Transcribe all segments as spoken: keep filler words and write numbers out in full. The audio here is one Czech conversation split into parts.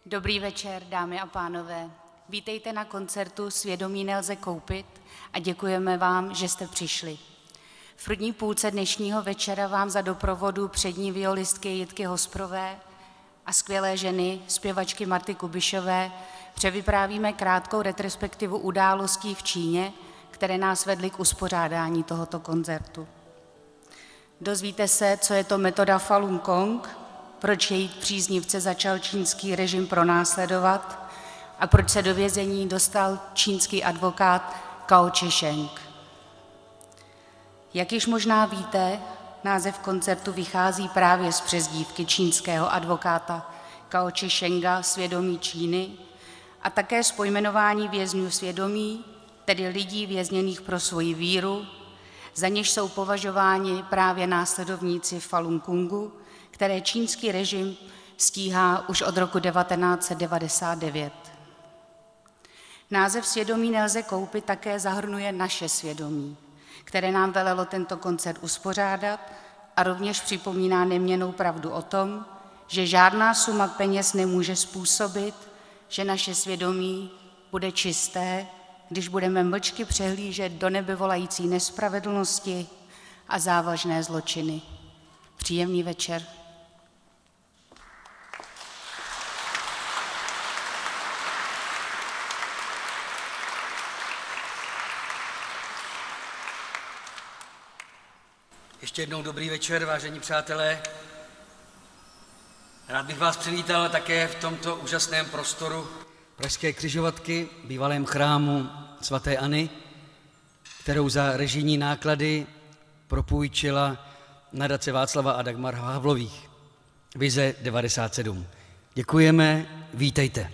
Dobrý večer, dámy a pánové. Vítejte na koncertu Svědomí nelze koupit a děkujeme vám, že jste přišli. V první půlce dnešního večera vám za doprovodu přední violistky Jitky Hosprové a skvělé ženy, zpěvačky Marty Kubišové, převyprávíme krátkou retrospektivu událostí v Číně, které nás vedly k uspořádání tohoto koncertu. Dozvíte se, co je to metoda Falun Gong, proč její příznivce začal čínský režim pronásledovat a proč se do vězení dostal čínský advokát Gao Zhisheng. Jak již možná víte, název koncertu vychází právě z přezdívky čínského advokáta Gao Zhishenga Svědomí Číny a také z pojmenování vězňů svědomí, tedy lidí vězněných pro svoji víru, za něž jsou považováni právě následovníci Falun Gongu, které čínský režim stíhá už od roku devatenáct set devadesát devět. Název Svědomí nelze koupit také zahrnuje naše svědomí, které nám velelo tento koncert uspořádat a rovněž připomíná neměnnou pravdu o tom, že žádná suma peněz nemůže způsobit, že naše svědomí bude čisté, když budeme mlčky přehlížet do nebe volající nespravedlnosti a závažné zločiny. Příjemný večer. Ještě jednou dobrý večer, vážení přátelé. Rád bych vás přivítal také v tomto úžasném prostoru Pražské křižovatky, bývalém chrámu svaté Anny, kterou za režijní náklady propůjčila nadace Václava a Dagmar Havlových. Vize devadesát sedm. Děkujeme, vítejte.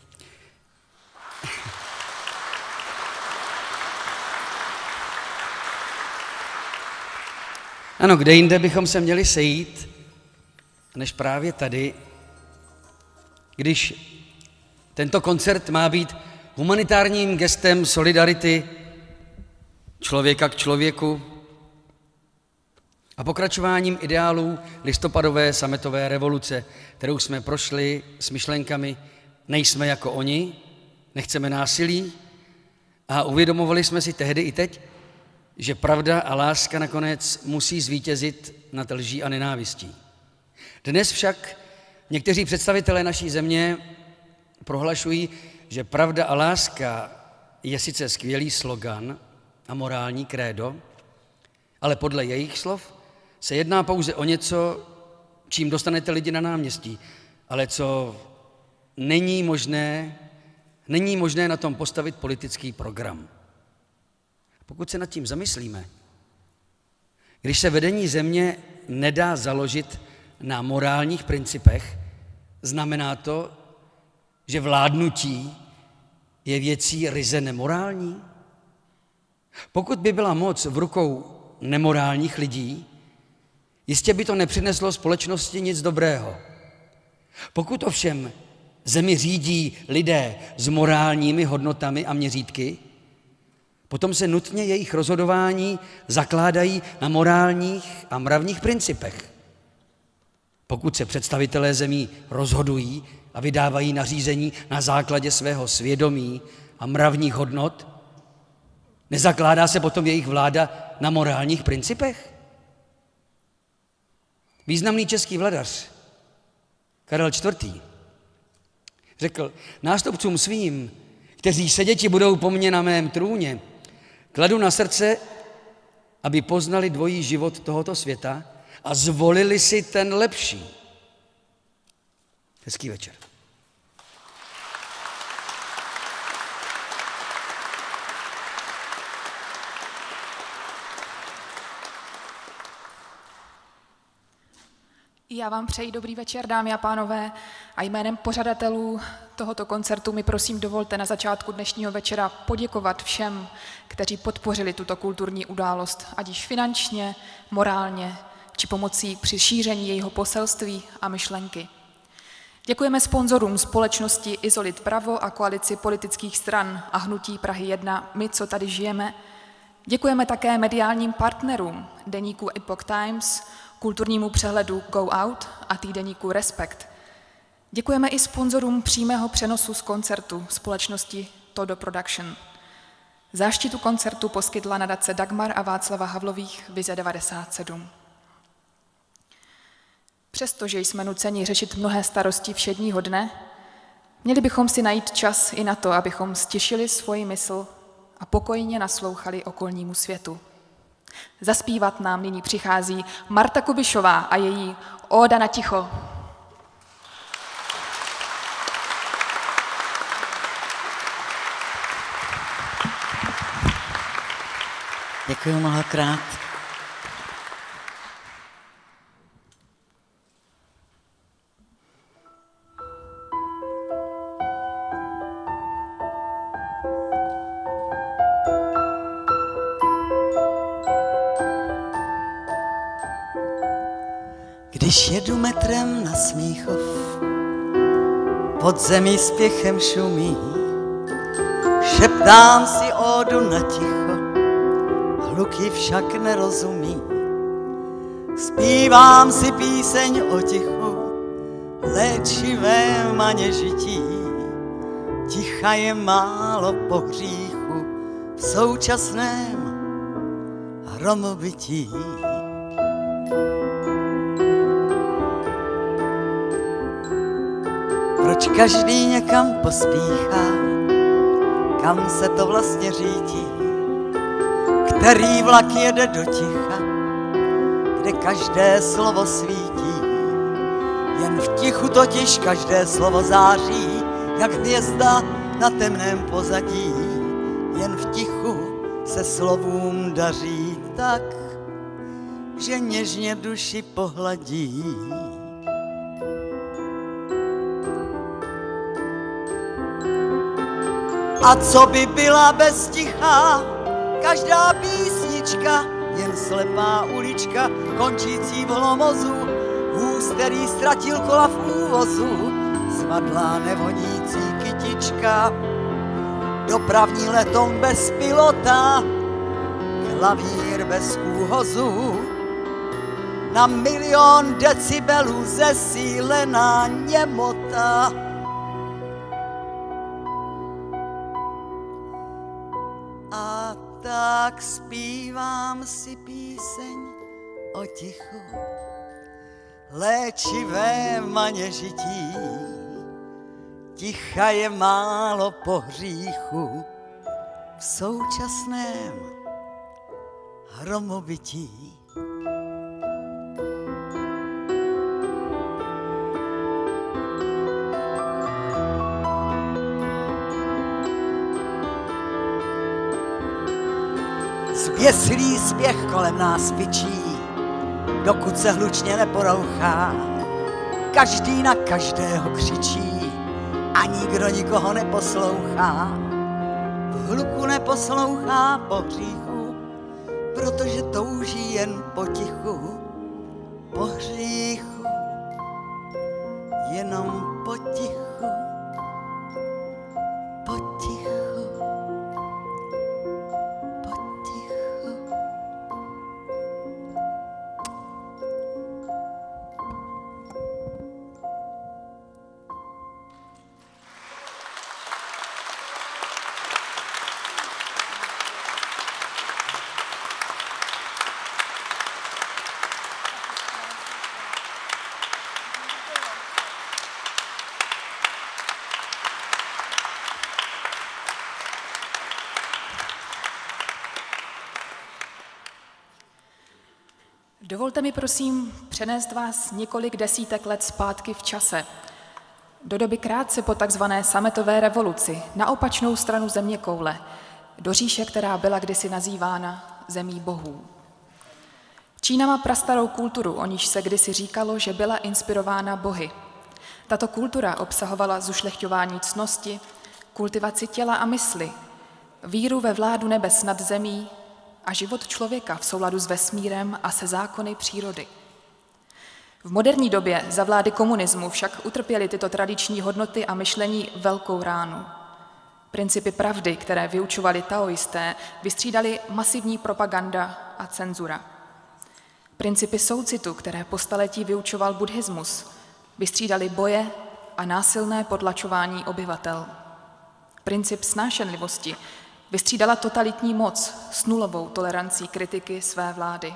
Ano, kde jinde bychom se měli sejít, než právě tady, když tento koncert má být humanitárním gestem solidarity člověka k člověku a pokračováním ideálů listopadové sametové revoluce, kterou jsme prošli s myšlenkami nejsme jako oni, nechceme násilí a uvědomovali jsme si tehdy i teď, že pravda a láska nakonec musí zvítězit nad lží a nenávistí. Dnes však někteří představitelé naší země prohlašují, že pravda a láska je sice skvělý slogan a morální krédo, ale podle jejich slov se jedná pouze o něco, čím dostanete lidi na náměstí, ale co není možné, není možné na tom postavit politický program. Pokud se nad tím zamyslíme, když se vedení země nedá založit na morálních principech, znamená to, že vládnutí je věcí ryze nemorální? Pokud by byla moc v rukou nemorálních lidí, jistě by to nepřineslo společnosti nic dobrého. Pokud ovšem zemi řídí lidé s morálními hodnotami a měřítky, potom se nutně jejich rozhodování zakládají na morálních a mravních principech. Pokud se představitelé zemí rozhodují a vydávají nařízení na základě svého svědomí a mravních hodnot, nezakládá se potom jejich vláda na morálních principech? Významný český vladař Karel čtvrtý řekl: nástupcům svým, kteří seděti budou po mně na mém trůně, kladu na srdce, aby poznali dvojí život tohoto světa a zvolili si ten lepší. Hezký večer. Já vám přeji dobrý večer, dámy a pánové, a jménem pořadatelů tohoto koncertu mi prosím dovolte na začátku dnešního večera poděkovat všem, kteří podpořili tuto kulturní událost, ať již finančně, morálně, či pomocí při šíření jejího poselství a myšlenky. Děkujeme sponzorům společnosti Izolit Pravo a koalici politických stran a hnutí Prahy jedna My, co tady žijeme. Děkujeme také mediálním partnerům deníku Epoch Times, kulturnímu přehledu Go Out a týdeníku Respekt. Děkujeme i sponzorům přímého přenosu z koncertu společnosti Todo Production. Záštitu koncertu poskytla nadace Dagmar a Václava Havlových Vize devadesát sedm. Přestože jsme nuceni řešit mnohé starosti všedního dne, měli bychom si najít čas i na to, abychom stišili svoji mysl a pokojně naslouchali okolnímu světu. Zaspívat nám nyní přichází Marta Kubišová a její Óda na ticho. Děkuji mnohokrát. Když jedu metrem na Smíchov, pod zemí spěchem šumí, šeptám si ódu na ticho, hluky však nerozumí. Zpívám si píseň o tichu, léčivém a nežití. Ticha je málo po hříchu v současném hromobytí. Proč každý někam pospíchá, kam se to vlastně řítí? Který vlak jede do ticha, kde každé slovo svítí? Jen v tichu totiž každé slovo září, jak hvězda na temném pozadí. Jen v tichu se slovům daří tak, že něžně duši pohladí. A co by byla bez ticha, každá písnička, jen slepá ulička, končící v hlomozu, vůz, který ztratil kola v úvozu, svadlá nevonící kytička, dopravní letom bez pilota, klavír bez úhozu, na milion decibelů zesílená němota. A tak zpívám si píseň o tichu, léčivém a nežití. Ticha je málo po hříchu v současném hromobytí. Zběsilý spěch kolem nás pičí, dokud se hlučně neporouchá. Každý na každého křičí a nikdo nikoho neposlouchá. V hluku neposlouchá po hříchu, protože touží jen po tichu. Po hříchu, jenom po tichu, po tichu. Dovolte mi prosím přenést vás několik desítek let zpátky v čase, do doby krátce po takzvané sametové revoluci, na opačnou stranu zeměkoule, do říše, která byla kdysi nazývána zemí bohů. Čína má prastarou kulturu, o níž se kdysi říkalo, že byla inspirována bohy. Tato kultura obsahovala zušlechťování ctnosti, kultivaci těla a mysli, víru ve vládu nebes nad zemí a život člověka v souladu s vesmírem a se zákony přírody. V moderní době za vlády komunismu však utrpěly tyto tradiční hodnoty a myšlení velkou ránu. Principy pravdy, které vyučovali taoisté, vystřídali masivní propaganda a cenzura. Principy soucitu, které po staletí vyučoval buddhismus, vystřídali boje a násilné potlačování obyvatel. Princip snášenlivosti vystřídala totalitní moc s nulovou tolerancí kritiky své vlády.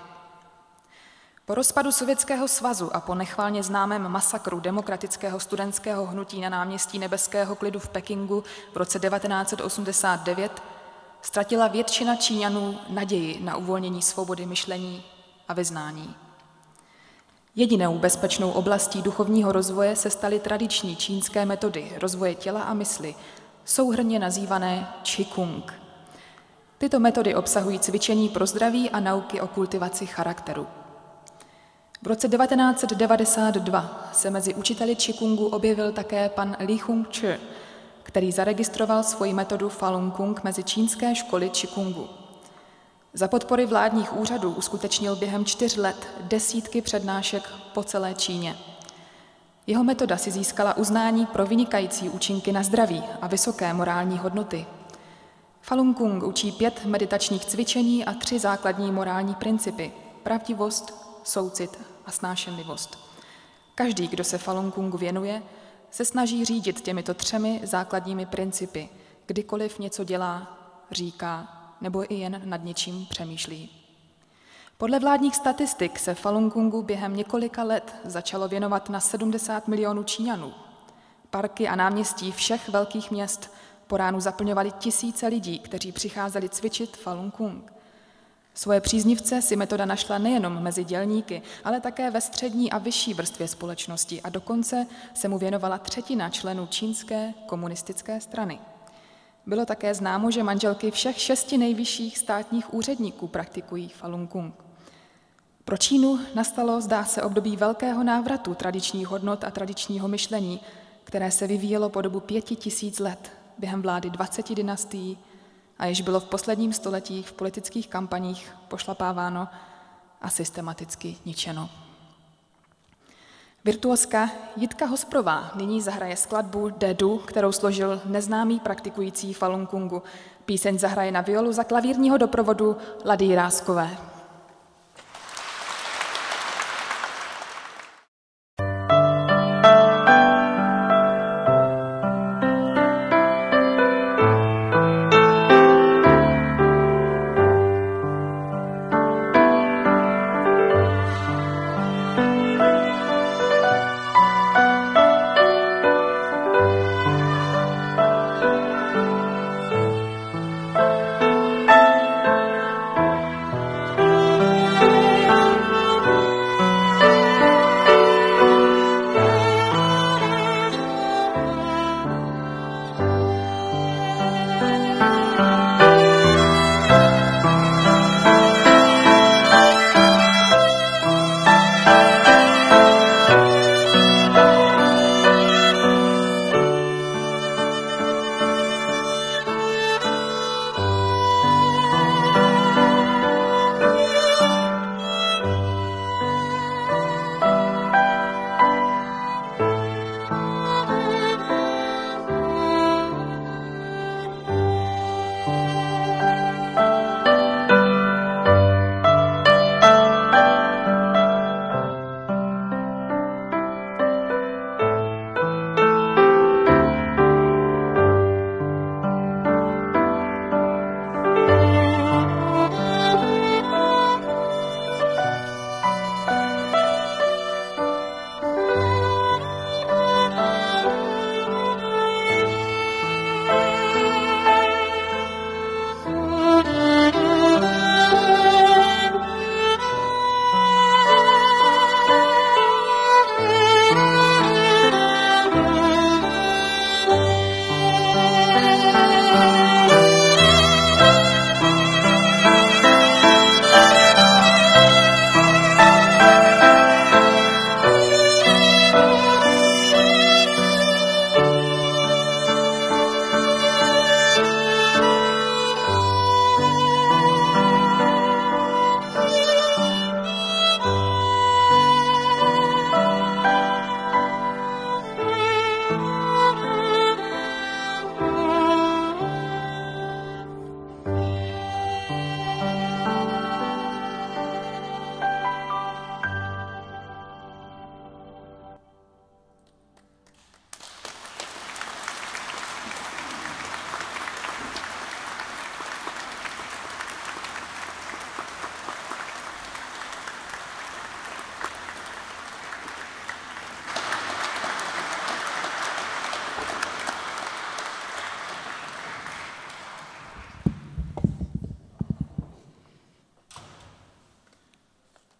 Po rozpadu Sovětského svazu a po nechvalně známém masakru demokratického studentského hnutí na náměstí Nebeského klidu v Pekingu v roce devatenáct set osmdesát devět ztratila většina Číňanů naději na uvolnění svobody myšlení a vyznání. Jedinou bezpečnou oblastí duchovního rozvoje se staly tradiční čínské metody rozvoje těla a mysli, souhrnně nazývané Qigong. Tyto metody obsahují cvičení pro zdraví a nauky o kultivaci charakteru. V roce devatenáct set devadesát dva se mezi učiteli Qigongu objevil také pan Li Hongzhi, který zaregistroval svoji metodu Falun Gong mezi čínské školy Qigongu. Za podpory vládních úřadů uskutečnil během čtyř let desítky přednášek po celé Číně. Jeho metoda si získala uznání pro vynikající účinky na zdraví a vysoké morální hodnoty. Falun Gong učí pět meditačních cvičení a tři základní morální principy: pravdivost, soucit a snášenlivost. Každý, kdo se Falun Gongu věnuje, se snaží řídit těmito třemi základními principy, kdykoliv něco dělá, říká nebo i jen nad něčím přemýšlí. Podle vládních statistik se Falun Gongu během několika let začalo věnovat na sedmdesát milionů Číňanů. Parky a náměstí všech velkých měst po ránu zaplňovaly tisíce lidí, kteří přicházeli cvičit Falun Gong. Svoje příznivce si metoda našla nejenom mezi dělníky, ale také ve střední a vyšší vrstvě společnosti a dokonce se mu věnovala třetina členů čínské komunistické strany. Bylo také známo, že manželky všech šesti nejvyšších státních úředníků praktikují Falun Gong. Pro Čínu nastalo, zdá se, období velkého návratu tradičních hodnot a tradičního myšlení, které se vyvíjelo po dobu pěti tisíc let během vlády dvaceti dynastií a jež bylo v posledním století v politických kampaních pošlapáváno a systematicky ničeno. Virtuoska Jitka Hosprová nyní zahraje skladbu Dedu, kterou složil neznámý praktikující Falun Gongu. Píseň zahraje na violu za klavírního doprovodu Lady Jiráskové.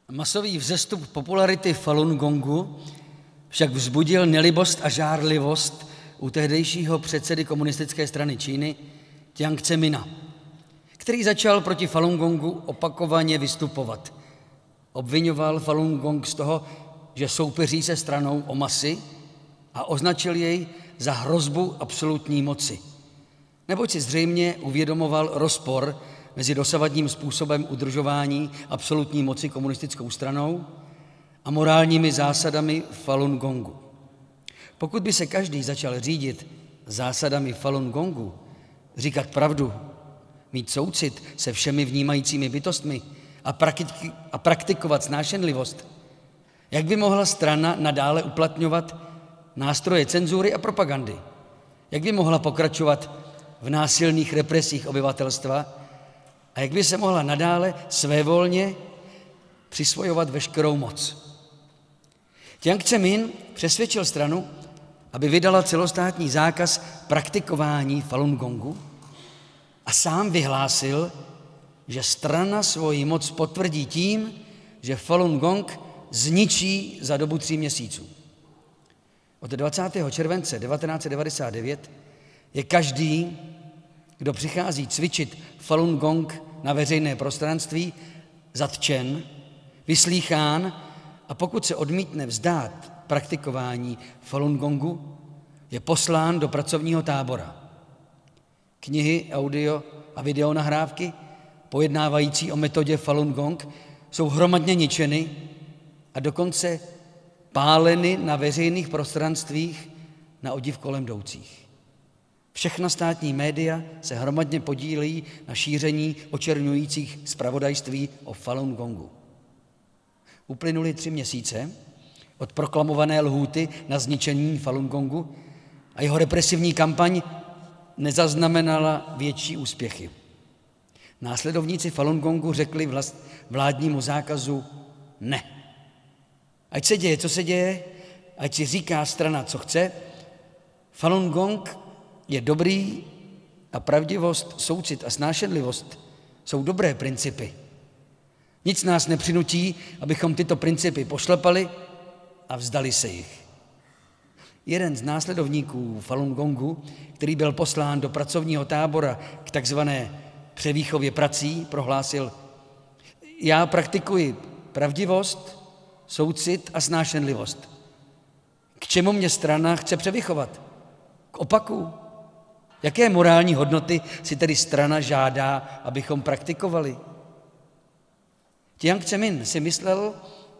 Masový vzestup popularity Falun Gongu však vzbudil nelibost a žárlivost u tehdejšího předsedy komunistické strany Číny Jianga Zemina, který začal proti Falun Gongu opakovaně vystupovat. Obvinoval Falun Gong z toho, že soupeří se stranou o masy a označil jej za hrozbu absolutní moci. Neboť si zřejmě uvědomoval rozpor mezi dosavadním způsobem udržování absolutní moci komunistickou stranou a morálními zásadami Falun Gongu. Pokud by se každý začal řídit zásadami Falun Gongu, říkat pravdu, mít soucit se všemi vnímajícími bytostmi a, praktik- a praktikovat snášenlivost, jak by mohla strana nadále uplatňovat nástroje cenzury a propagandy? Jak by mohla pokračovat v násilných represích obyvatelstva a jak by se mohla nadále svévolně přisvojovat veškerou moc? Jiang Zemin přesvědčil stranu, aby vydala celostátní zákaz praktikování Falun Gongu a sám vyhlásil, že strana svoji moc potvrdí tím, že Falun Gong zničí za dobu tří měsíců. Od dvacátého července devatenáct set devadesát devět je každý, kdo přichází cvičit Falun Gong na veřejné prostranství, zatčen, vyslýchán a pokud se odmítne vzdát praktikování Falun Gongu, je poslán do pracovního tábora. Knihy, audio a videonahrávky pojednávající o metodě Falun Gong jsou hromadně ničeny a dokonce páleny na veřejných prostranstvích na odiv kolem jdoucích. Všechna státní média se hromadně podílejí na šíření očerňujících zpravodajství o Falun Gongu. Uplynuly tři měsíce od proklamované lhůty na zničení Falun Gongu a jeho represivní kampaň nezaznamenala větší úspěchy. Následovníci Falun Gongu řekli vlast, vládnímu zákazu ne. Ať se děje, co se děje, ať si říká strana, co chce, Falun Gong je dobrý a pravdivost, soucit a snášenlivost jsou dobré principy. Nic nás nepřinutí, abychom tyto principy pošlepali a vzdali se jich. Jeden z následovníků Falun Gongu, který byl poslán do pracovního tábora k takzvané převýchově prací, prohlásil: já praktikuji pravdivost, soucit a snášenlivost. K čemu mě strana chce převychovat? K opaku? Jaké morální hodnoty si tedy strana žádá, abychom praktikovali? Jiang Zemin si myslel,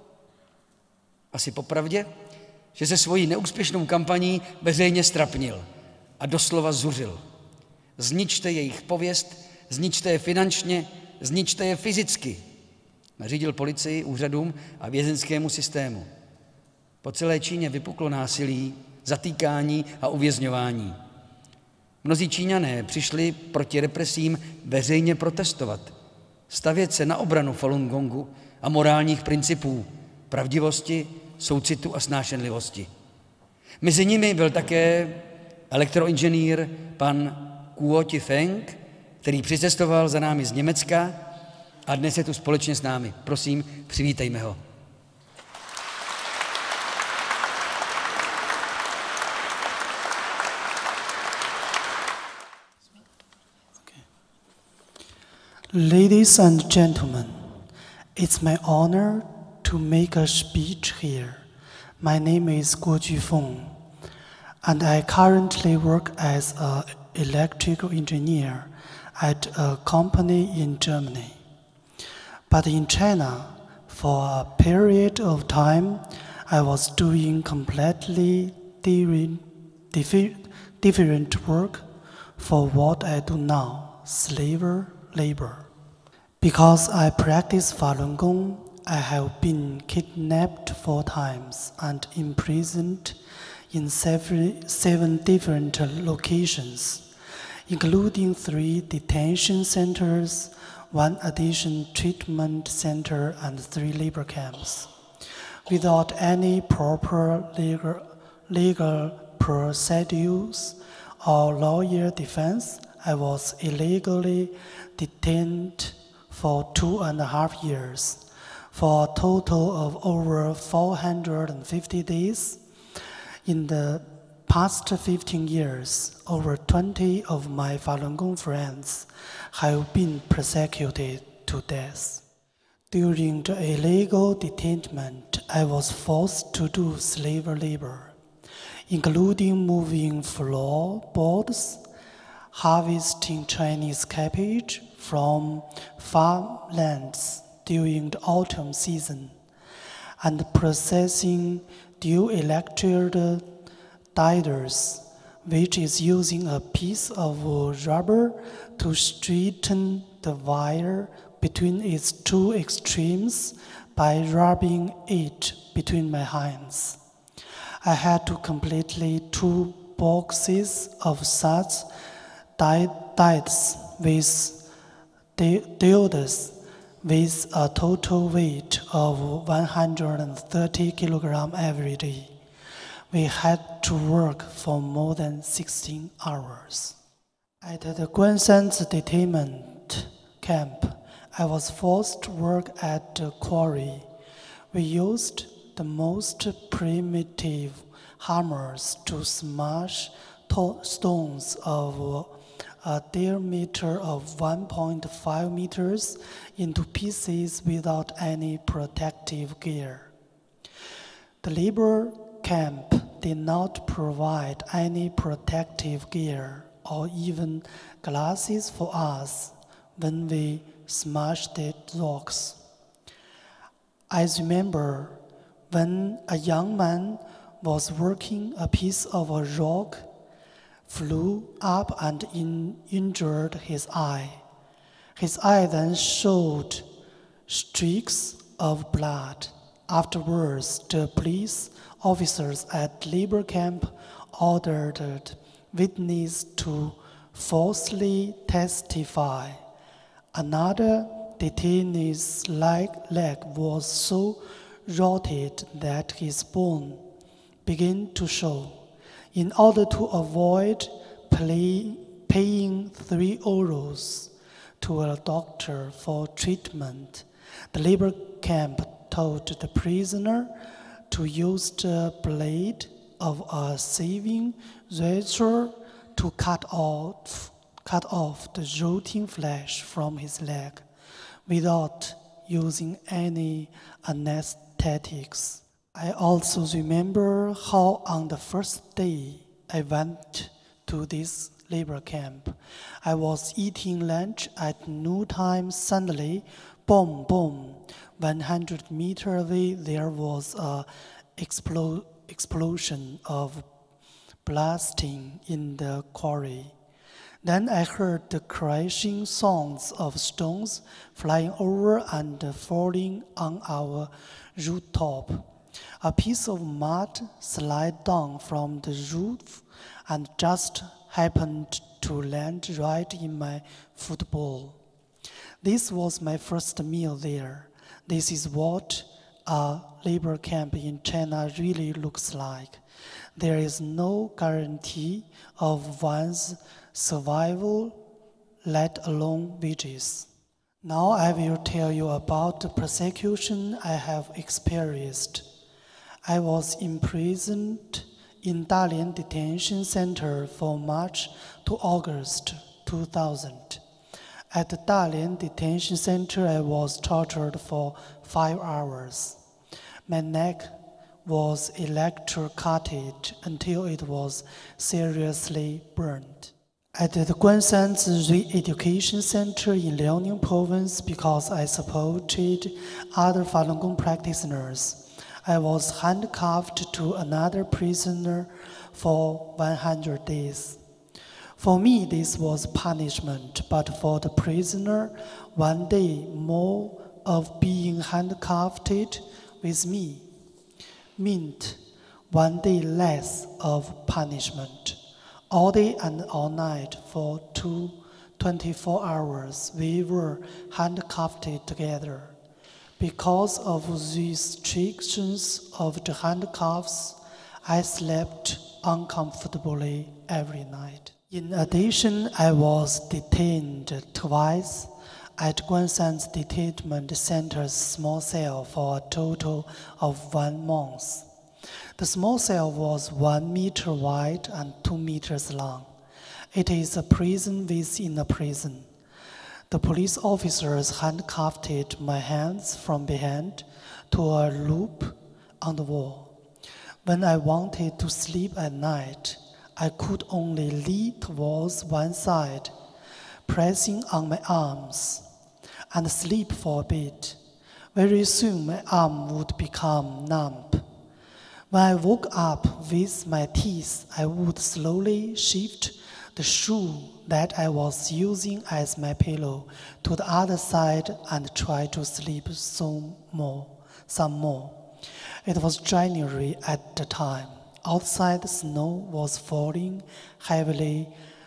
asi popravdě, že se svojí neúspěšnou kampaní veřejně strapnil a doslova zuřil. Zničte jejich pověst, zničte je finančně, zničte je fyzicky. Nařídil policii, úřadům a vězeňskému systému. Po celé Číně vypuklo násilí, zatýkání a uvězňování. Mnozí Číňané přišli proti represím veřejně protestovat, stavět se na obranu Falun Gongu a morálních principů, pravdivosti, soucitu a snášenlivosti. Mezi nimi byl také elektroinženýr pan Guo Jufeng, který přicestoval za námi z Německa a dnes je tu společně s námi. Prosím, přivítejme ho. Ladies and gentlemen, it's my honor to make a speech here. My name is Guo Jufeng, and I currently work as an electrical engineer at a company in Germany. But in China, for a period of time, I was doing completely different work for what I do now, slave labor. Because I practice Falun Gong, I have been kidnapped four times and imprisoned in seven, seven different locations, including three detention centers, one addiction treatment center, and three labor camps. Without any proper legal, legal procedures or lawyer defense, I was illegally detained for two and a half years. for a total of over four hundred fifty days. In the past fifteen years, over twenty of my Falun Gong friends have been persecuted to death. During the illegal detainment, I was forced to do slave labor, including moving floorboards, harvesting Chinese cabbage from farmlands during the autumn season, and processing dual-electrode dieders, which is using a piece of rubber to straighten the wire between its two extremes by rubbing it between my hands. I had to completely two boxes of such diets with diodes with a total weight of one hundred thirty kilograms every day. We had to work for more than sixteen hours. At the Guanshan's detainment camp, I was forced to work at the quarry. We used the most primitive hammers to smash stones of a diameter of one point five meters into pieces without any protective gear. The labor camp did not provide any protective gear or even glasses for us when we smashed the rocks. I remember when a young man was working, a piece of a rock flew up and in, injured his eye. His eye then showed streaks of blood. Afterwards, the police officers at labor camp ordered the witness to falsely testify. Another detainee's leg, leg was so rotted that his bone began to show. In order to avoid pay, paying three euros to a doctor for treatment, the labor camp told the prisoner to use the blade of a shaving razor to cut off, cut off the rotting flesh from his leg without using any anesthetics. I also remember how on the first day I went to this labor camp, I was eating lunch at noontime. Suddenly, boom, boom, one hundred meters away there was an explo explosion of blasting in the quarry. Then I heard the crashing sounds of stones flying over and falling on our rooftop. A piece of mud slid down from the roof and just happened to land right in my football. This was my first meal there. This is what a labor camp in China really looks like. There is no guarantee of one's survival, let alone wages. Now I will tell you about the persecution I have experienced. I was imprisoned in Dalian Detention Center from March to August two thousand. At the Dalian Detention Center, I was tortured for five hours. My neck was electrocuted until it was seriously burned. At the Guanshan's Re-Education Center in Liaoning Province, because I supported other Falun Gong practitioners, I was handcuffed to another prisoner for one hundred days. For me, this was punishment, but for the prisoner, one day more of being handcuffed with me meant one day less of punishment. All day and all night for two, twenty-four hours, we were handcuffed together. Because of the restrictions of the handcuffs, I slept uncomfortably every night. In addition, I was detained twice at Guansan's Detainment Center's small cell for a total of one month. The small cell was one meter wide and two meters long. It is a prison within a prison. The police officers handcuffed my hands from behind to a loop on the wall. When I wanted to sleep at night, I could only lean towards one side, pressing on my arms, and sleep for a bit. Very soon my arm would become numb. When I woke up with my teeth, I would slowly shift the shoe that I was using as my pillow to the other side and try to sleep some more. Some more. It was January at the time. Outside, the snow was falling heavily,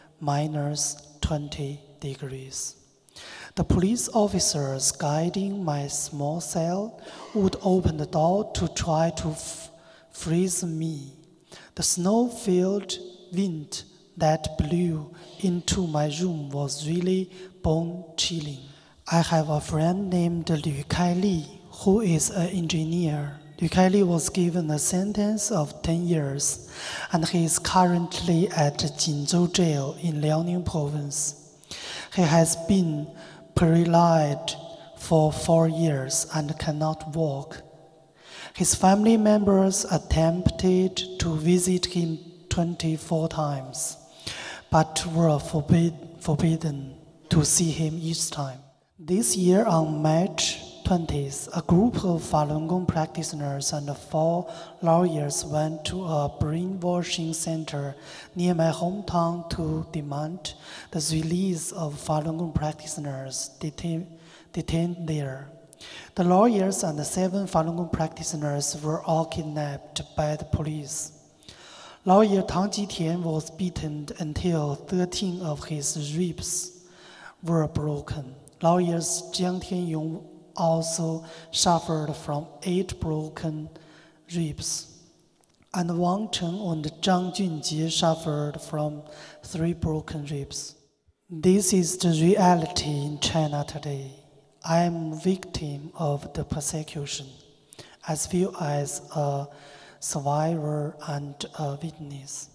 minus twenty degrees. The police officers guiding my small cell would open the door to try to f- freeze me. The snow-filled wind that blew into my room was really bone-chilling. I have a friend named Liu Kaili, who is an engineer. Liu Kaili was given a sentence of ten years, and he is currently at Jinzhou jail in Liaoning province. He has been paralyzed for four years and cannot walk. His family members attempted to visit him twenty-four times, but were forbid, forbidden to see him each time. This year on March twentieth, a group of Falun Gong practitioners and four lawyers went to a brainwashing center near my hometown to demand the release of Falun Gong practitioners detain, detained there. The lawyers and the seven Falun Gong practitioners were all kidnapped by the police. Lawyer Tang Jitian was beaten until thirteen of his ribs were broken. Lawyers Jiang Tianyong also suffered from eight broken ribs, and Wang Cheng and Zhang Junjie suffered from three broken ribs. This is the reality in China today. I am a victim of the persecution, as well as a survivor and a witness.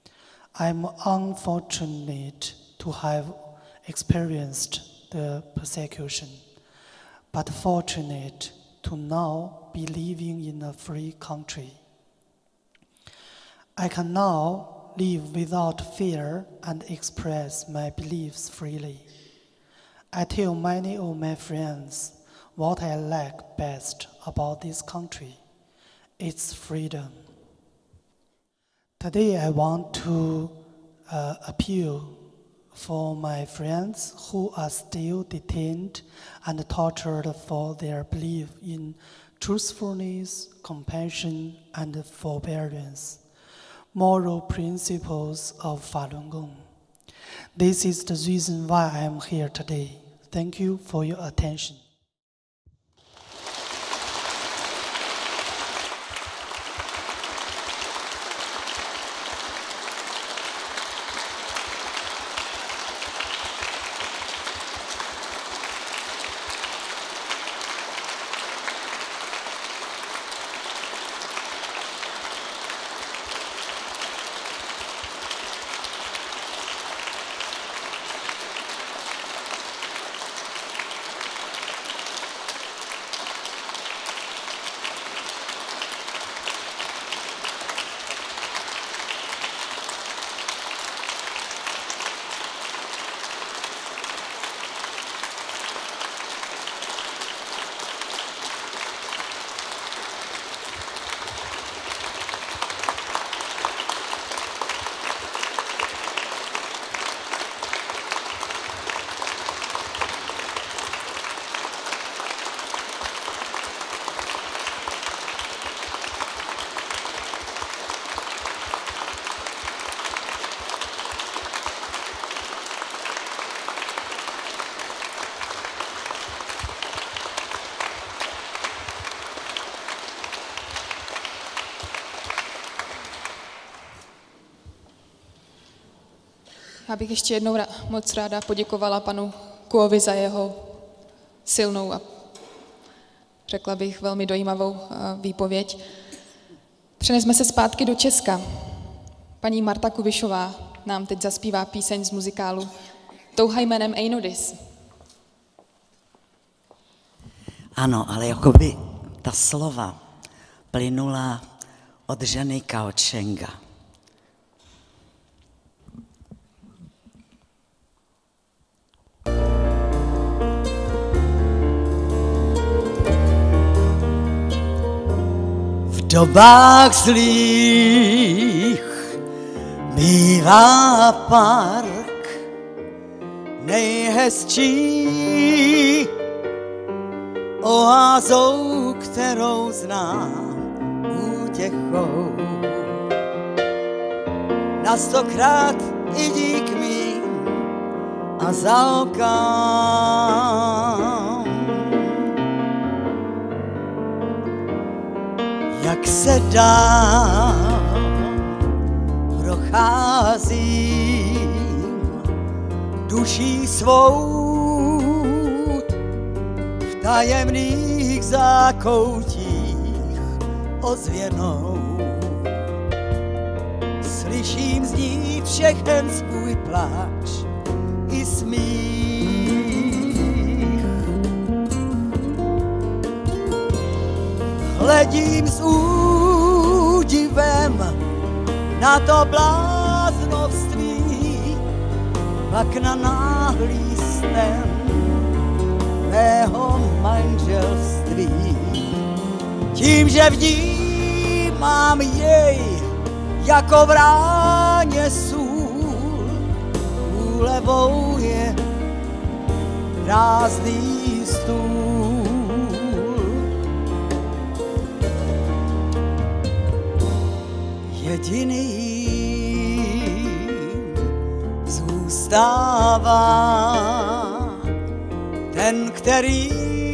I am unfortunate to have experienced the persecution, but fortunate to now be living in a free country. I can now live without fear and express my beliefs freely. I tell many of my friends what I like best about this country. It's freedom. Today I want to uh, appeal for my friends who are still detained and tortured for their belief in truthfulness, compassion, and forbearance, moral principles of Falun Gong. This is the reason why I am here today. Thank you for your attention. Já bych ještě jednou moc ráda poděkovala panu Guovi za jeho silnou a řekla bych velmi dojímavou výpověď. Přenesme se zpátky do Česka. Paní Marta Kubišová nám teď zaspívá píseň z muzikálu Touha jménem Einodis. Ano, ale jakoby ta slova plynula od Jany Gao Zhishenga. V dobách zlých bývá park nejhezčí oázou, kterou znám útěchou. Na stokrát i dík mým a zálkám. Jak se dá, procházím duší svou v tajemných zákoutích ozvěnou. Slyším z ní všechen svůj pláč i smích. Hledím s údivem na to bláznovství, pak na náhlý snem mého manželství. Tím, že vnímám jej jako v ráně sůl, úlevou je prázdný stůl. Jediný zůstává ten, který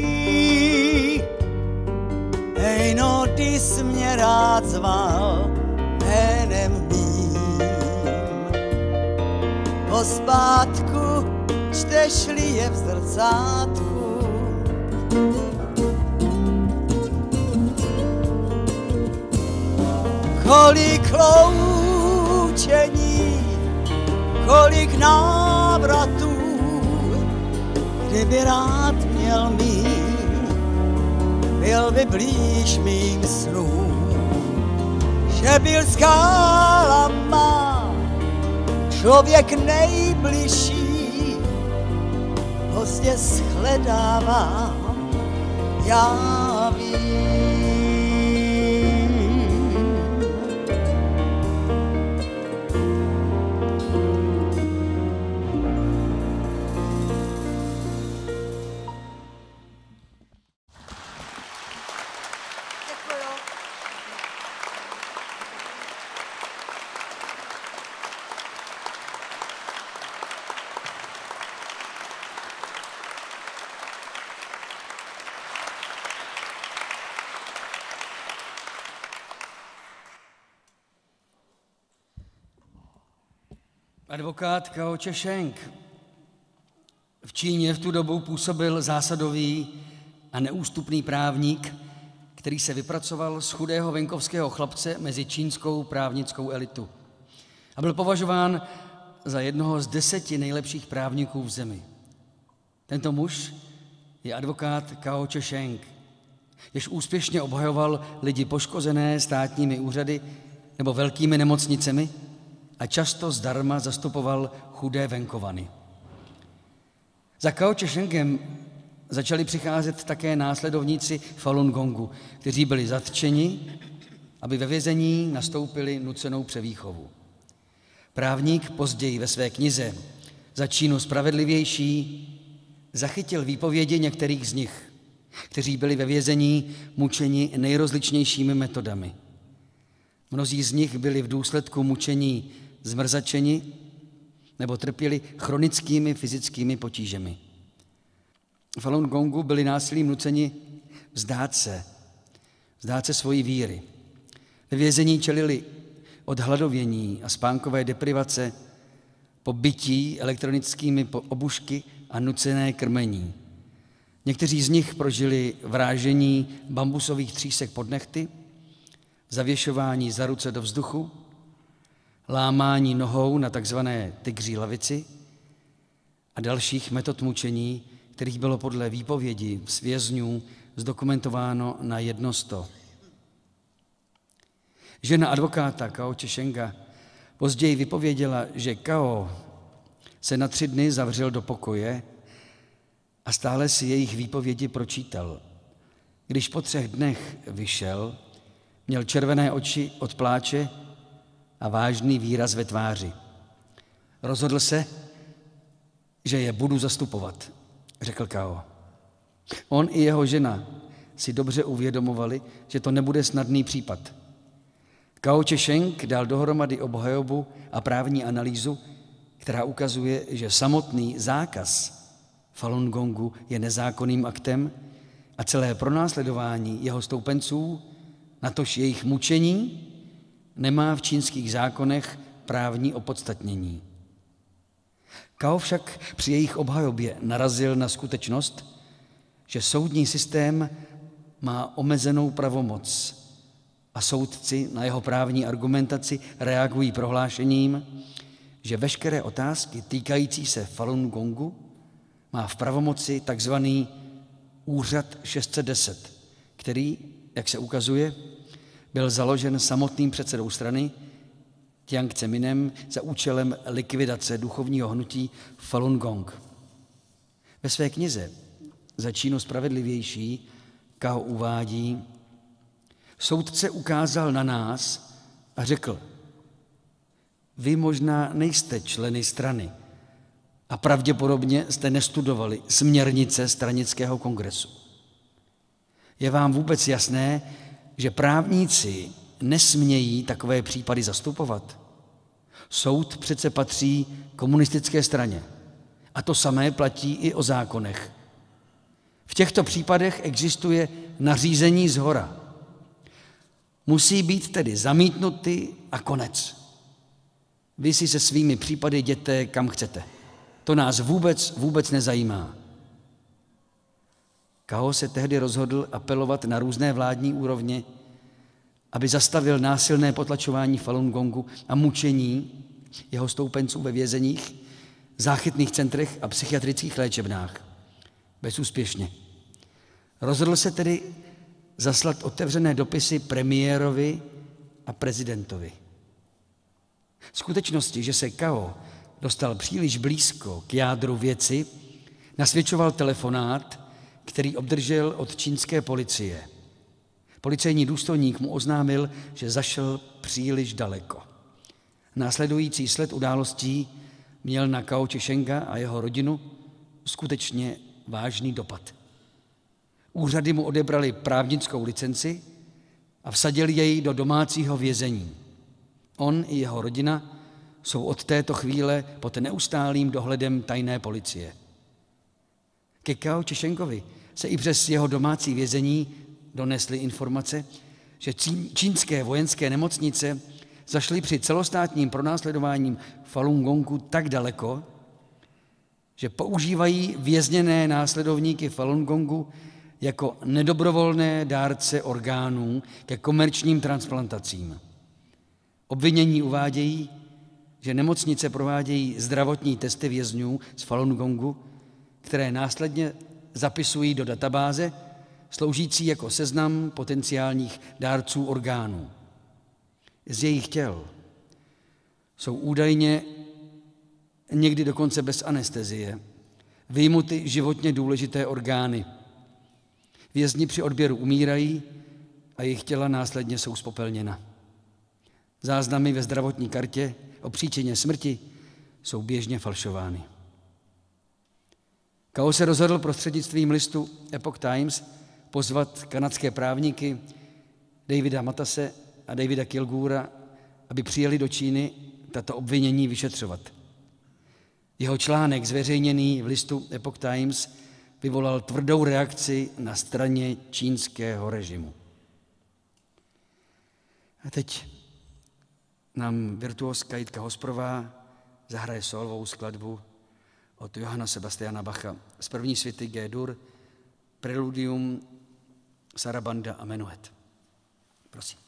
Einodis mě rád zval jménem mým. Pospátku čteš-li je v zrcátku, kolik loučení, kolik návratů, kdyby rád měl mít, byl by blíž mým snům. Že byl skála má člověk nejbližší, pozdě shledávám, já vím. Advokát Gao Zhisheng v Číně v tu dobu působil zásadový a neústupný právník, který se vypracoval z chudého venkovského chlapce mezi čínskou právnickou elitu a byl považován za jednoho z deseti nejlepších právníků v zemi. Tento muž je advokát Gao Zhisheng, jež úspěšně obhajoval lidi poškozené státními úřady nebo velkými nemocnicemi a často zdarma zastupoval chudé venkovany. Za Gao Zhishengem začali přicházet také následovníci Falun Gongu, kteří byli zatčeni, aby ve vězení nastoupili nucenou převýchovu. Právník později ve své knize Za Čínu spravedlivější zachytil výpovědi některých z nich, kteří byli ve vězení mučeni nejrozličnějšími metodami. Mnozí z nich byli v důsledku mučení zmrzačeni nebo trpěli chronickými fyzickými potížemi. Falun Gongu byli násilím nuceni vzdát se, vzdát se svojí víry. Ve vězení čelili od hladovění a spánkové deprivace po bití elektronickými obušky a nucené krmení. Někteří z nich prožili vrážení bambusových třísek pod nehty, zavěšování za ruce do vzduchu, lámání nohou na takzvané tygří lavici a dalších metod mučení, kterých bylo podle výpovědi z vězňů zdokumentováno na jedno sto. Žena advokáta Gao Zhishenga později vypověděla, že Gao se na tři dny zavřel do pokoje a stále si jejich výpovědi pročítal. Když po třech dnech vyšel, měl červené oči od pláče a vážný výraz ve tváři. Rozhodl se, že je budu zastupovat, řekl Gao. On i jeho žena si dobře uvědomovali, že to nebude snadný případ. Gao Zhisheng dal dohromady obhajobu a právní analýzu, která ukazuje, že samotný zákaz Falun Gongu je nezákonným aktem a celé pronásledování jeho stoupenců, natož jejich mučení, nemá v čínských zákonech právní opodstatnění. Gao však při jejich obhajobě narazil na skutečnost, že soudní systém má omezenou pravomoc a soudci na jeho právní argumentaci reagují prohlášením, že veškeré otázky týkající se Falun Gongu má v pravomoci takzvaný úřad šest set deset, který, jak se ukazuje, byl založen samotným předsedou strany Jiang Zeminem za účelem likvidace duchovního hnutí Falun Gong. Ve své knize Za Čínu spravedlivější Gao uvádí: soudce ukázal na nás a řekl: vy možná nejste členy strany a pravděpodobně jste nestudovali směrnice stranického kongresu. Je vám vůbec jasné, že právníci nesmějí takové případy zastupovat? Soud přece patří komunistické straně a to samé platí i o zákonech. V těchto případech existuje nařízení shora. Musí být tedy zamítnuty a konec. Vy si se svými případy jděte kam chcete. To nás vůbec, vůbec nezajímá. Gao se tehdy rozhodl apelovat na různé vládní úrovně, aby zastavil násilné potlačování Falun Gongu a mučení jeho stoupenců ve vězeních, záchytných centrech a psychiatrických léčebnách. Bezúspěšně. Rozhodl se tedy zaslat otevřené dopisy premiérovi a prezidentovi. Skutečnosti, že se Gao dostal příliš blízko k jádru věci, nasvědčoval telefonát, který obdržel od čínské policie. Policejní důstojník mu oznámil, že zašel příliš daleko. Následující sled událostí měl na Gao Zhishenga a jeho rodinu skutečně vážný dopad. Úřady mu odebrali právnickou licenci a vsadili jej do domácího vězení. On i jeho rodina jsou od této chvíle pod neustálým dohledem tajné policie. Ke Gao Zhishengovi se i přes jeho domácí vězení donesly informace, že čínské vojenské nemocnice zašly při celostátním pronásledováním Falun Gongu tak daleko, že používají vězněné následovníky Falun Gongu jako nedobrovolné dárce orgánů ke komerčním transplantacím. Obvinění uvádějí, že nemocnice provádějí zdravotní testy vězňů z Falun Gongu, které následně zapisují do databáze, sloužící jako seznam potenciálních dárců orgánů. Z jejich těl jsou údajně, někdy dokonce bez anestezie, vyjmuty životně důležité orgány. Vězni při odběru umírají a jejich těla následně jsou zpopelněna. Záznamy ve zdravotní kartě o příčině smrti jsou běžně falšovány. Gao se rozhodl prostřednictvím listu Epoch Times pozvat kanadské právníky Davida Matase a Davida Kilgoura, aby přijeli do Číny tato obvinění vyšetřovat. Jeho článek zveřejněný v listu Epoch Times vyvolal tvrdou reakci na straně čínského režimu. A teď nám virtuózka Jitka Hosprová zahraje solovou skladbu od Johana Sebastiana Bacha z první suity Gdur Preludium Sarabande Menuet. Prosím.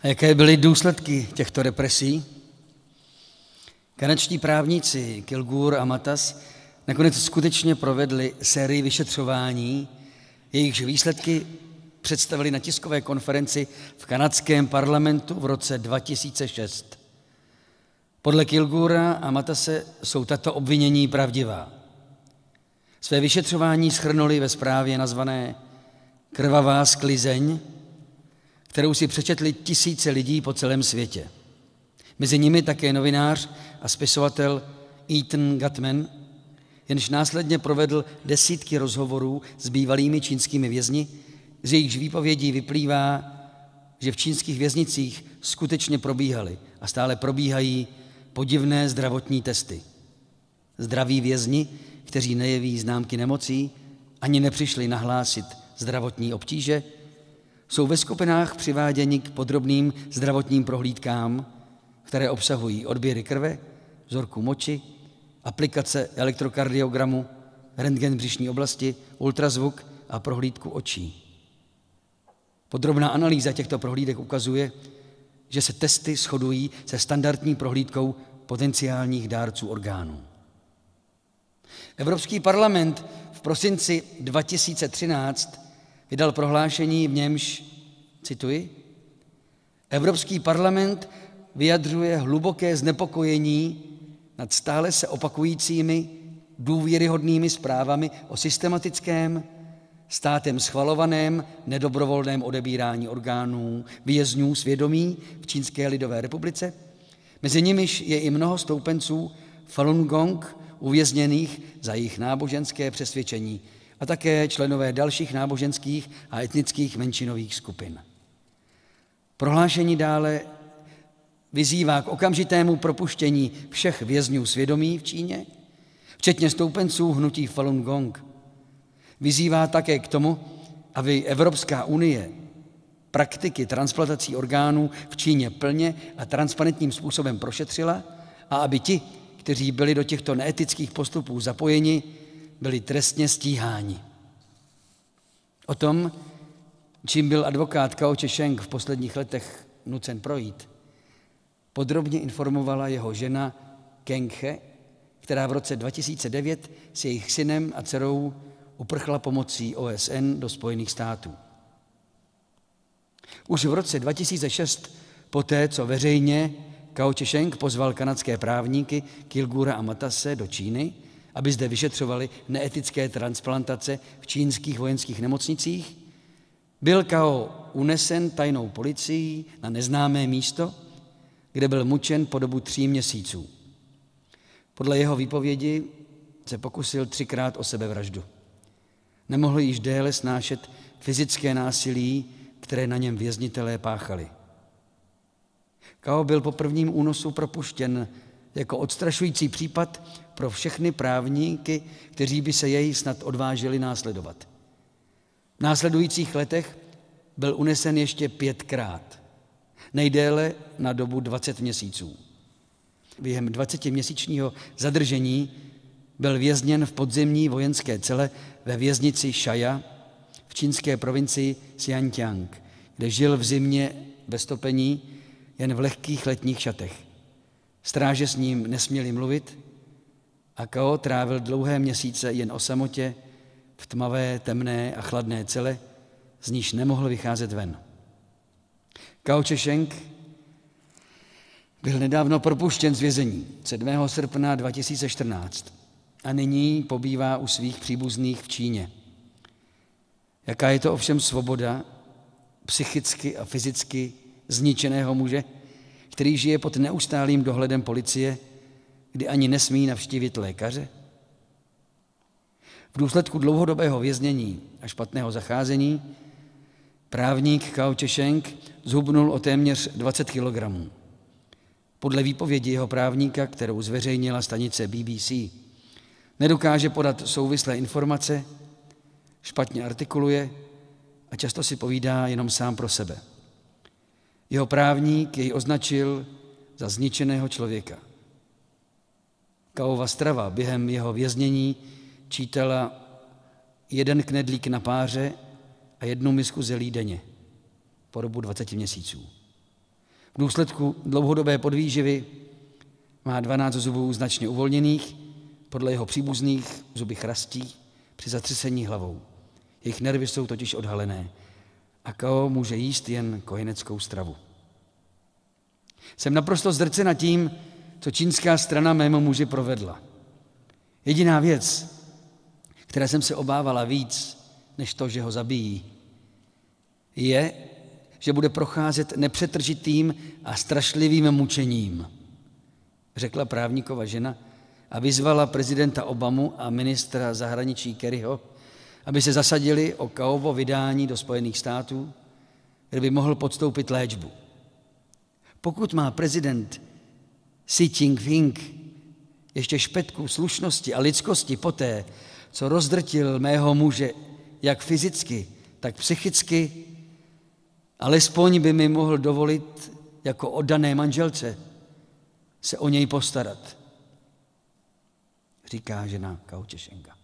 A jaké byly důsledky těchto represí? Kanadští právníci Gdur a Matas nakonec skutečně provedli sérii vyšetřování, jejichž výsledky představili na tiskové konferenci v kanadském parlamentu v roce dva tisíce šest. Podle Gdura a Matase jsou tato obvinění pravdivá. Své vyšetřování shrnuli ve zprávě nazvané Krvavá sklizeň, kterou si přečetli tisíce lidí po celém světě. Mezi nimi také novinář a spisovatel Ethan Gutman, jenž následně provedl desítky rozhovorů s bývalými čínskými vězni, z jejichž výpovědí vyplývá, že v čínských věznicích skutečně probíhaly a stále probíhají podivné zdravotní testy. Zdraví vězni, kteří nejeví známky nemocí, ani nepřišli nahlásit zdravotní obtíže, jsou ve skupinách přiváděni k podrobným zdravotním prohlídkám, které obsahují odběry krve, vzorku moči, aplikace elektrokardiogramu, rentgen břišní oblasti, ultrazvuk a prohlídku očí. Podrobná analýza těchto prohlídek ukazuje, že se testy shodují se standardní prohlídkou potenciálních dárců orgánů. Evropský parlament v prosinci dva tisíce třináct vydal prohlášení, v němž, cituji, Evropský parlament vyjadřuje hluboké znepokojení nad stále se opakujícími důvěryhodnými zprávami o systematickém, státem schvalovaném nedobrovolném odebírání orgánů vězňů svědomí v Čínské lidové republice. Mezi nimiž je i mnoho stoupenců Falun Gong uvězněných za jejich náboženské přesvědčení a také členové dalších náboženských a etnických menšinových skupin. Prohlášení dále vyzývá k okamžitému propuštění všech vězňů svědomí v Číně, včetně stoupenců hnutí Falun Gong. Vyzývá také k tomu, aby Evropská unie praktiky transplantací orgánů v Číně plně a transparentním způsobem prošetřila a aby ti, kteří byli do těchto neetických postupů zapojeni, byli trestně stíháni. O tom, čím byl advokát Gao Zhisheng v posledních letech nucen projít, podrobně informovala jeho žena Kenghe, která v roce dva tisíce devět s jejich synem a dcerou uprchla pomocí O S N do Spojených států. Už v roce dva tisíce šest, poté co veřejně Gao Zhisheng pozval kanadské právníky Gdura a Matase do Číny, aby zde vyšetřovali neetické transplantace v čínských vojenských nemocnicích, byl Gao unesen tajnou policií na neznámé místo, kde byl mučen po dobu tří měsíců. Podle jeho výpovědi se pokusil třikrát o sebevraždu. Nemohl již déle snášet fyzické násilí, které na něm věznitelé páchali. Gao byl po prvním únosu propuštěn jako odstrašující případ pro všechny právníky, kteří by se jej snad odvážili následovat. V následujících letech byl unesen ještě pětkrát, nejdéle na dobu dvacet měsíců. Během dvacetiměsíčního zadržení byl vězněn v podzemní vojenské cele ve věznici Šaja v čínské provincii Xinjiang, kde žil v zimě bez topení jen v lehkých letních šatech. Stráže s ním nesměli mluvit a Gao trávil dlouhé měsíce jen o samotě v tmavé, temné a chladné cele, z níž nemohl vycházet ven. Gao Zhisheng byl nedávno propuštěn z vězení sedmého srpna dva tisíce čtrnáct a nyní pobývá u svých příbuzných v Číně. Jaká je to ovšem svoboda psychicky a fyzicky zničeného muže, který žije pod neustálým dohledem policie, kdy ani nesmí navštívit lékaře? V důsledku dlouhodobého věznění a špatného zacházení právník Gao Zhisheng zhubnul o téměř dvacet kilogramů. Podle výpovědi jeho právníka, kterou zveřejnila stanice B B C, nedokáže podat souvislé informace, špatně artikuluje a často si povídá jenom sám pro sebe. Jeho právník jej označil za zničeného člověka. Gaova strava během jeho věznění čítala jeden knedlík na páře a jednu misku zelí denně po dobu dvaceti měsíců. V důsledku dlouhodobé podvýživy má dvanáct zubů značně uvolněných, podle jeho příbuzných zuby chrastí při zatřesení hlavou. Jejich nervy jsou totiž odhalené a Gao může jíst jen kojeneckou stravu. Jsem naprosto zdrcena tím, co čínská strana mému muži provedla. Jediná věc, které jsem se obávala víc, než to, že ho zabijí, je, že bude procházet nepřetržitým a strašlivým mučením, řekla právníkova žena a vyzvala prezidenta Obamu a ministra zahraničí Kerryho, aby se zasadili o Gaovo vydání do Spojených států, kde by mohl podstoupit léčbu. Pokud má prezident Xi Jinping ještě špetku slušnosti a lidskosti poté, co rozdrtil mého muže jak fyzicky, tak psychicky, alespoň by mi mohl dovolit jako oddané manželce se o něj postarat, říká žena Gao Zhishenga.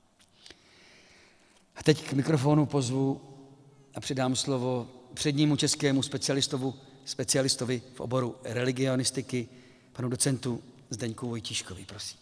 A teď k mikrofonu pozvu a předám slovo přednímu českému specialistovi, specialistovi v oboru religionistiky, panu docentu Zdeňku Vojtíškovi, prosím.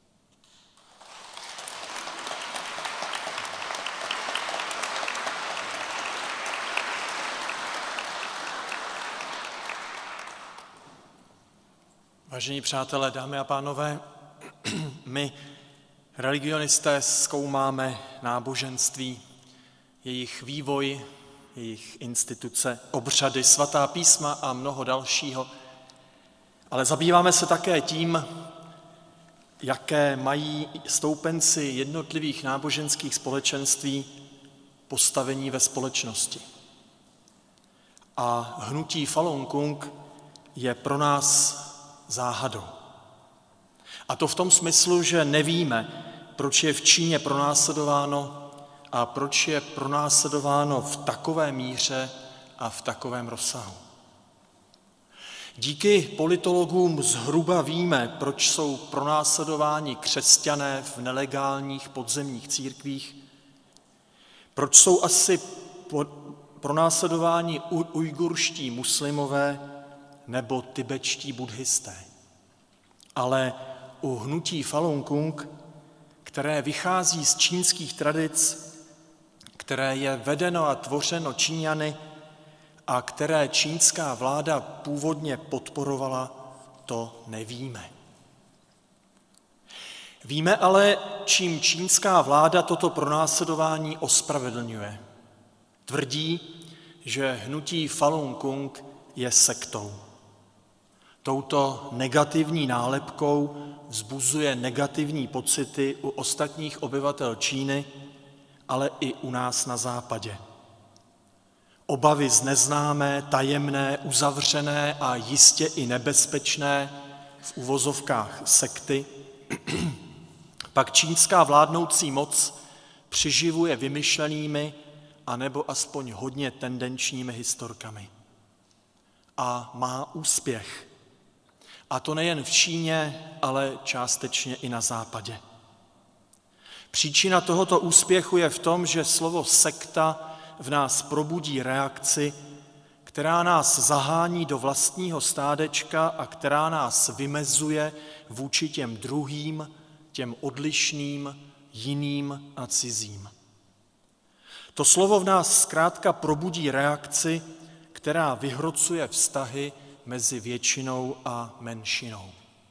Vážení přátelé, dámy a pánové, my religionisté zkoumáme náboženství, jejich vývoj, jejich instituce, obřady, svatá písma a mnoho dalšího, ale zabýváme se také tím, jaké mají stoupenci jednotlivých náboženských společenství postavení ve společnosti. A hnutí Falun Gong je pro nás záhadou. A to v tom smyslu, že nevíme, proč je v Číně pronásledováno a proč je pronásledováno v takové míře a v takovém rozsahu. Díky politologům zhruba víme, proč jsou pronásledováni křesťané v nelegálních podzemních církvích, proč jsou asi pronásledováni ujgurští muslimové nebo tibetští buddhisté. Ale u hnutí Falun Gong, které vychází z čínských tradic, které je vedeno a tvořeno Číňany a které čínská vláda původně podporovala, to nevíme. Víme ale, čím čínská vláda toto pronásledování ospravedlňuje. Tvrdí, že hnutí Falun Gong je sektou. Touto negativní nálepkou vzbuzuje negativní pocity u ostatních obyvatel Číny, ale i u nás na západě. Obavy z neznámé, tajemné, uzavřené a jistě i nebezpečné v uvozovkách sekty, pak čínská vládnoucí moc přiživuje vymyšlenými anebo aspoň hodně tendenčními historkami. A má úspěch. A to nejen v Číně, ale částečně i na západě. Příčina tohoto úspěchu je v tom, že slovo sekta v nás probudí reakci, která nás zahání do vlastního stádečka a která nás vymezuje vůči těm druhým, těm odlišným, jiným a cizím. To slovo v nás zkrátka probudí reakci, která vyhrocuje vztahy mezi většinou a menšinou.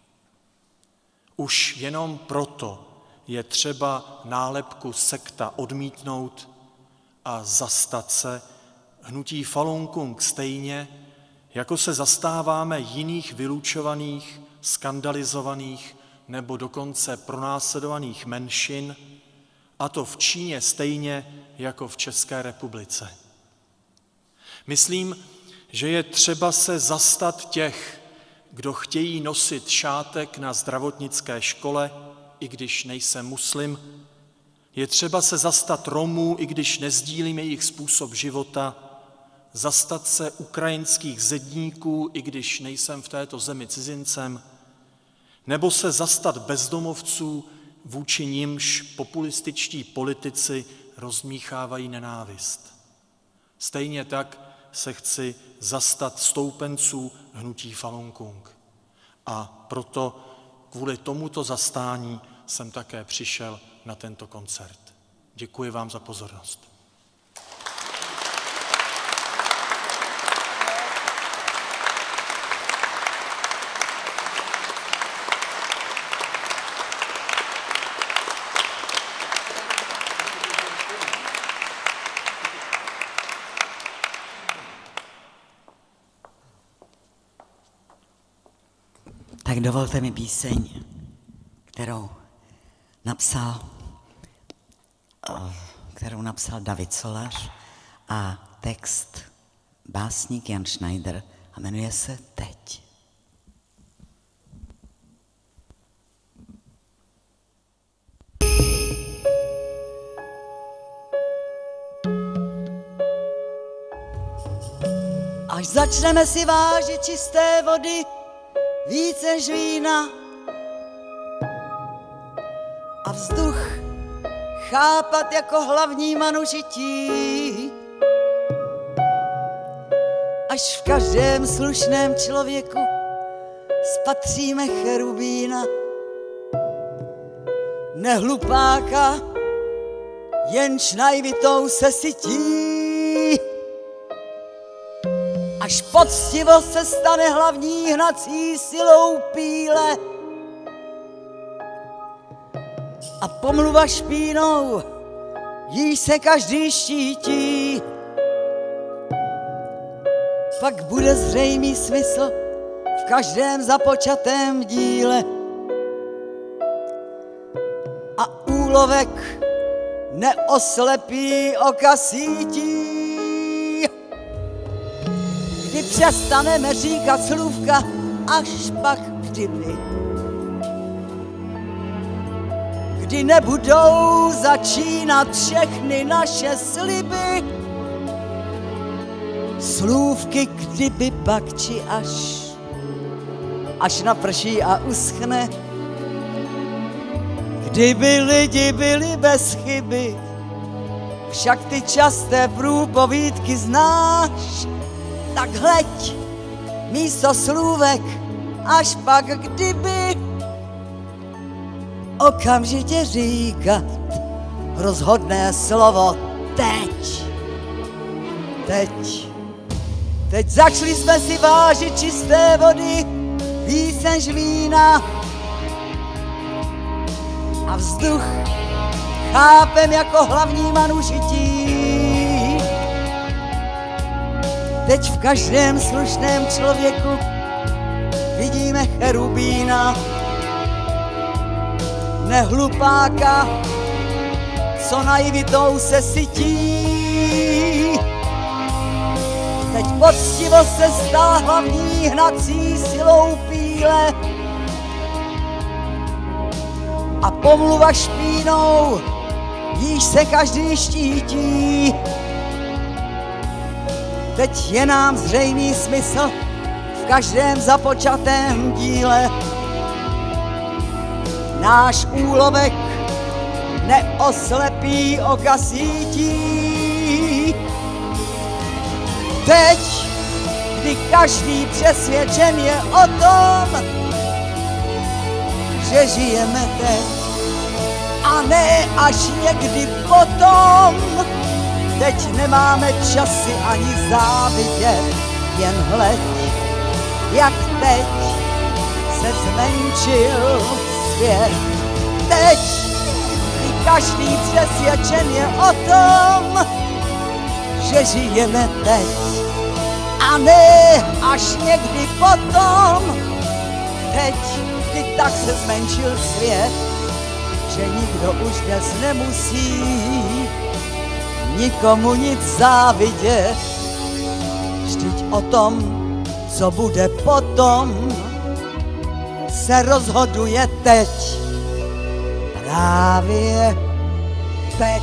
Už jenom proto je třeba nálepku sekta odmítnout a zastat se hnutí Falun Gong stejně, jako se zastáváme jiných vylučovaných, skandalizovaných nebo dokonce pronásledovaných menšin, a to v Číně stejně jako v České republice. Myslím, že je třeba se zastat těch, kdo chtějí nosit šátek na zdravotnické škole, i když nejsem muslim. Je třeba se zastat Romů, i když nezdílím jejich způsob života. Zastat se ukrajinských zedníků, i když nejsem v této zemi cizincem. Nebo se zastat bezdomovců, vůči nimž populističtí politici rozmíchávají nenávist. Stejně tak se chci zastat stoupenců hnutí Falun Gong. A proto kvůli tomuto zastání jsem také přišel na tento koncert. Děkuji vám za pozornost. Tak dovolte mi píseň, kterou napsal, kterou napsal David Solař a text básník Jan Schneider a jmenuje se Teď. Až začneme si vážit čisté vody, více než vína a vzduch chápat jako hlavní manu žití. Až v každém slušném člověku spatříme cherubína, nehlupáka, jenž naivitou se sytí. Až poctivost se stane hlavní hnací silou píle a pomluva špínou, jíž se každý štítí. Pak bude zřejmý smysl v každém započatém díle a úlovek neoslepí oka sítí. Kdy přestaneme říkat slůvka, až pak kdyby. Kdy nebudou začínat všechny naše sliby. Slůvky kdyby pak či až, až naprší a uschne. Kdyby lidi byli bez chyby, však ty časté průpovídky znáš. Tak hleď, místo slůvek, až pak kdyby, okamžitě říkat rozhodné slovo teď. Teď. Teď začali jsme si vážit čisté vody, víc než vína. A vzduch chápem jako hlavní manu žití. Teď v každém slušném člověku vidíme cherubína, nehlupáka, co naivitou se sytí. Teď poctivost se stala hlavní hnací silou píle a pomluva špínou, jíž se každý štítí. Teď je nám zřejmý smysl v každém započatém díle. Náš úlovek neoslepí oka sítí. Teď, kdy každý přesvědčen je o tom, že žijeme teď a ne až někdy potom. Teď nemáme časy ani závidět, jen hleď, jak teď se zmenšil svět. Teď, kdy každý přesvědčen je o tom, že žijeme teď a ne až někdy potom. Teď, kdy tak se zmenšil svět, že nikdo už dnes nemusí nikomu nic závidět. Vždyť o tom, co bude potom, se rozhoduje teď. Právě teď.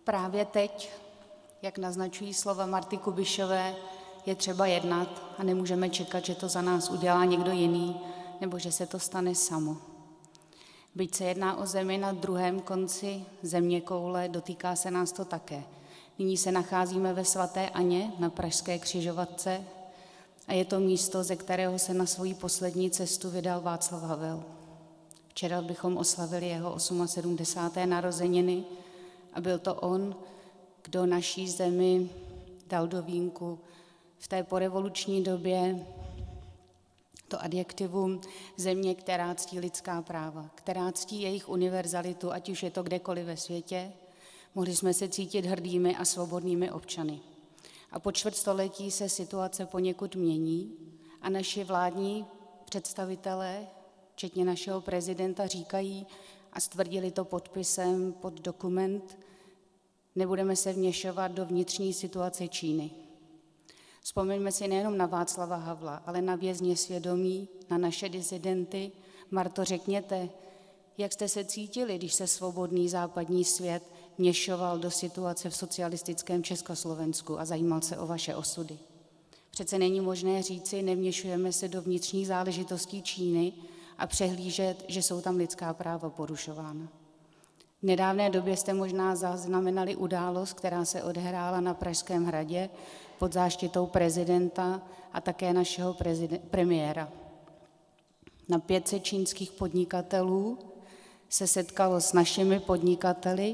Právě teď, jak naznačují slova Marty Kubišové, je třeba jednat a nemůžeme čekat, že to za nás udělá někdo jiný, nebo že se to stane samo. Byť se jedná o zemi na druhém konci zeměkoule, dotýká se nás to také. Nyní se nacházíme ve svaté Aně na pražské křižovatce a je to místo, ze kterého se na svoji poslední cestu vydal Václav Havel. Včera bychom oslavili jeho sedmdesáté osmé narozeniny a byl to on, kdo naší zemi dal do vínku v té porevoluční době to adjektivum země, která ctí lidská práva, která ctí jejich univerzalitu, ať už je to kdekoliv ve světě. Mohli jsme se cítit hrdými a svobodnými občany. A po čtvrtstoletí se situace poněkud mění a naši vládní představitelé, včetně našeho prezidenta, říkají a stvrdili to podpisem pod dokument: nebudeme se vměšovat do vnitřní situace Číny. Vzpomeňme si nejenom na Václava Havla, ale na vězně svědomí, na naše disidenty. Marto, řekněte, jak jste se cítili, když se svobodný západní svět vměšoval do situace v socialistickém Československu a zajímal se o vaše osudy. Přece není možné říci, nevměšujeme se do vnitřních záležitostí Číny a přehlížet, že jsou tam lidská práva porušována. V nedávné době jste možná zaznamenali událost, která se odehrála na Pražském hradě pod záštitou prezidenta a také našeho premiéra. Na pět set čínských podnikatelů se setkalo s našimi podnikateli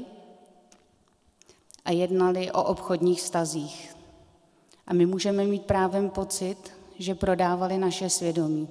a jednali o obchodních vztazích. A my můžeme mít právem pocit, že prodávali naše svědomí.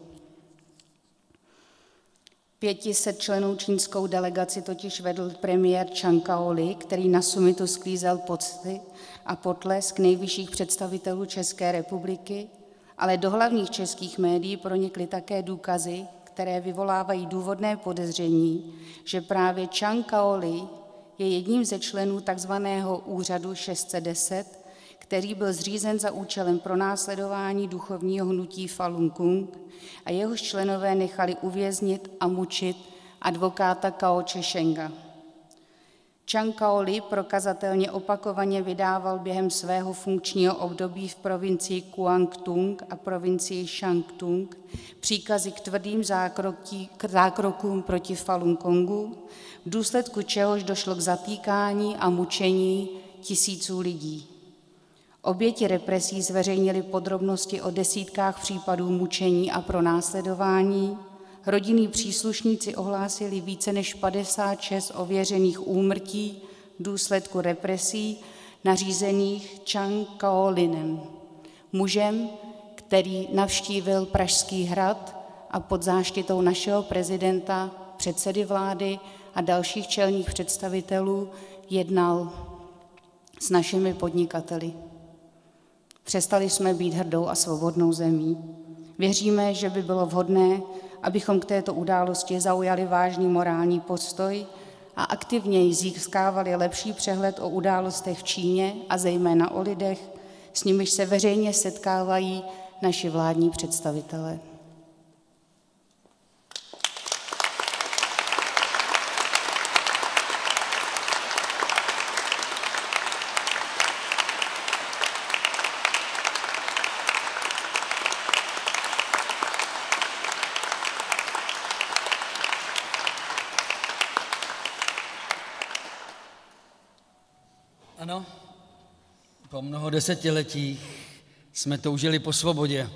Pětiset členů čínskou delegaci totiž vedl premiér Čang Kao-li, který na summitu sklízel pocty a potlesk nejvyšších představitelů České republiky, ale do hlavních českých médií pronikly také důkazy, které vyvolávají důvodné podezření, že právě Čang Kao-li je jedním ze členů takzvaného úřadu šest set deset, který byl zřízen za účelem pronásledování duchovního hnutí Falun Gong a jehož členové nechali uvěznit a mučit advokáta Gao Zhishenga. Čang Kao-li prokazatelně opakovaně vydával během svého funkčního období v provincii Guangdong a provincii Shandong příkazy k tvrdým zákrokům proti Falun Gongu, v důsledku čehož došlo k zatýkání a mučení tisíců lidí. Oběti represí zveřejnili podrobnosti o desítkách případů mučení a pronásledování. Rodinní příslušníci ohlásili více než padesát šest ověřených úmrtí v důsledku represí nařízených Čang Kao-linem, mužem, který navštívil Pražský hrad a pod záštitou našeho prezidenta, předsedy vlády a dalších čelních představitelů jednal s našimi podnikateli. Přestali jsme být hrdou a svobodnou zemí. Věříme, že by bylo vhodné, abychom k této události zaujali vážný morální postoj a aktivněji získávali lepší přehled o událostech v Číně a zejména o lidech, s nimiž se veřejně setkávají naši vládní představitelé. Ano, po mnoho desetiletích jsme toužili po svobodě.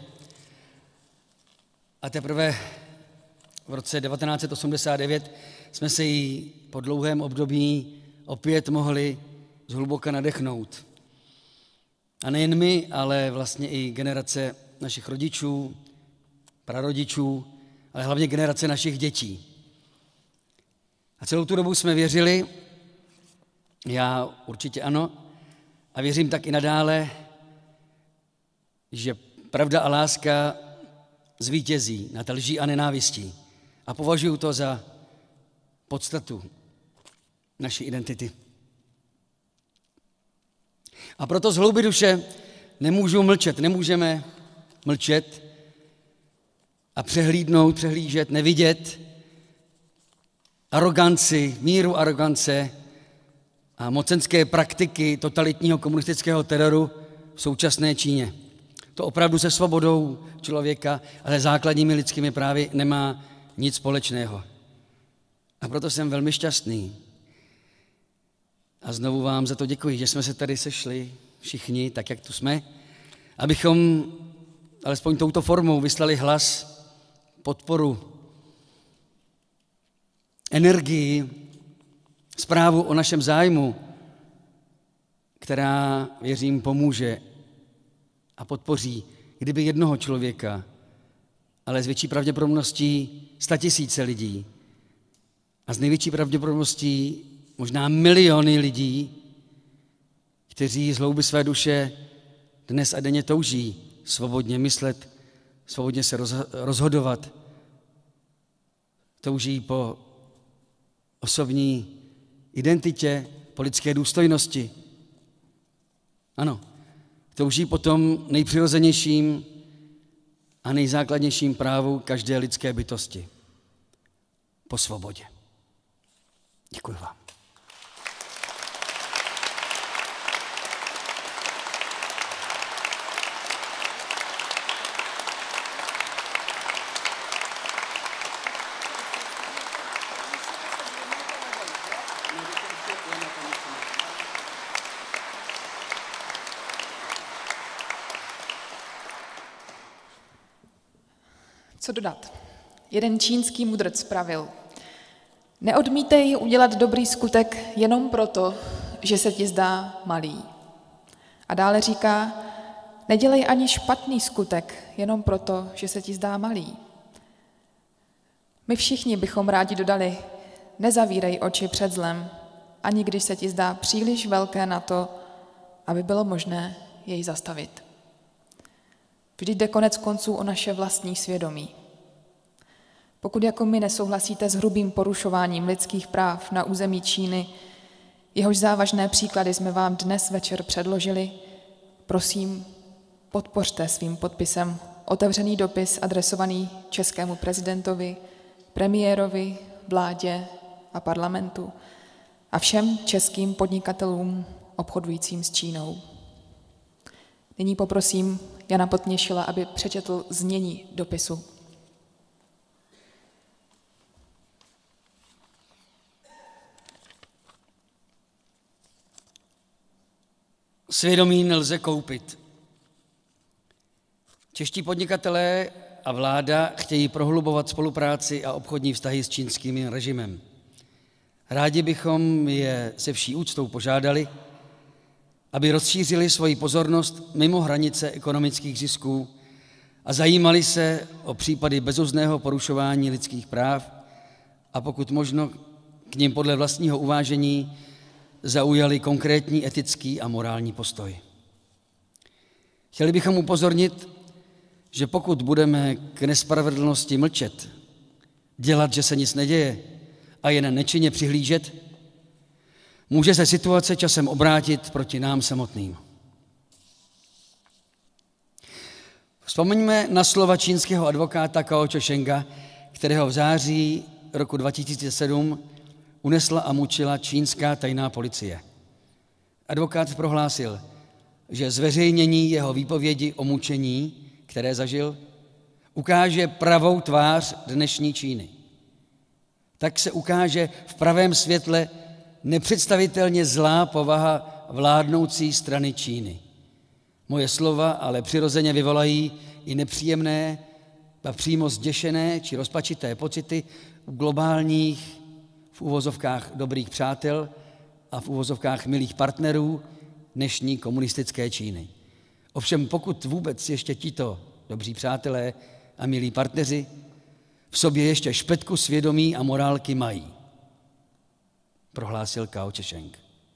A teprve v roce devatenáct set osmdesát devět jsme se jí po dlouhém období opět mohli zhluboka nadechnout. A nejen my, ale vlastně i generace našich rodičů, prarodičů, ale hlavně generace našich dětí. A celou tu dobu jsme věřili, já určitě ano, a věřím tak i nadále, že pravda a láska zvítězí nad lží a nenávistí. A považuji to za podstatu naší identity. A proto z hloubi duše nemůžu mlčet, nemůžeme mlčet a přehlídnout, přehlížet, nevidět aroganci, míru arogance a mocenské praktiky totalitního komunistického teroru v současné Číně. To opravdu se svobodou člověka, ale základními lidskými právy nemá nic společného. A proto jsem velmi šťastný. A znovu vám za to děkuji, že jsme se tady sešli všichni, tak jak tu jsme, abychom alespoň touto formou vyslali hlas, podporu, energii, zprávu o našem zájmu, která, věřím, pomůže a podpoří, kdyby jednoho člověka, ale s větší pravděpodobností statisíce lidí a s největší pravděpodobností možná miliony lidí, kteří z hloubi své duše dnes a denně touží svobodně myslet, svobodně se rozhodovat, touží po osobní identitě, po lidské důstojnosti. Ano, touží po tom nejpřirozenějším a nejzákladnějším právu každé lidské bytosti. Po svobodě. Děkuji vám. Co dodat? Jeden čínský mudrc pravil: neodmítej udělat dobrý skutek jenom proto, že se ti zdá malý. A dále říká: nedělej ani špatný skutek jenom proto, že se ti zdá malý. My všichni bychom rádi dodali: nezavírej oči před zlem, ani když se ti zdá příliš velké na to, aby bylo možné jej zastavit. Vždyť jde konec konců o naše vlastní svědomí. Pokud jako my nesouhlasíte s hrubým porušováním lidských práv na území Číny, jehož závažné příklady jsme vám dnes večer předložili, prosím, podpořte svým podpisem otevřený dopis adresovaný českému prezidentovi, premiérovi, vládě a parlamentu a všem českým podnikatelům obchodujícím s Čínou. Nyní poprosím Jana Potměšila, aby přečetl znění dopisu. Svědomí nelze koupit. Čeští podnikatelé a vláda chtějí prohlubovat spolupráci a obchodní vztahy s čínským režimem. Rádi bychom je se vší úctou požádali, aby rozšířili svoji pozornost mimo hranice ekonomických zisků a zajímali se o případy bezuzdného porušování lidských práv a pokud možno k nim podle vlastního uvážení zaujali konkrétní etický a morální postoj. Chtěli bychom upozornit, že pokud budeme k nespravedlnosti mlčet, dělat, že se nic neděje a jen nečinně přihlížet, může se situace časem obrátit proti nám samotným. Vzpomeňme na slova čínského advokáta Gao Zhishenga, kterého v září roku dva tisíce sedm unesla a mučila čínská tajná policie. Advokát prohlásil, že zveřejnění jeho výpovědi o mučení, které zažil, ukáže pravou tvář dnešní Číny. Tak se ukáže v pravém světle nepředstavitelně zlá povaha vládnoucí strany Číny. Moje slova ale přirozeně vyvolají i nepříjemné, a přímo zděšené či rozpačité pocity u globálních, v uvozovkách dobrých přátel a v uvozovkách milých partnerů dnešní komunistické Číny. Ovšem pokud vůbec ještě tito dobří přátelé a milí partneři v sobě ještě špetku svědomí a morálky mají, prohlásil Gao Zhisheng.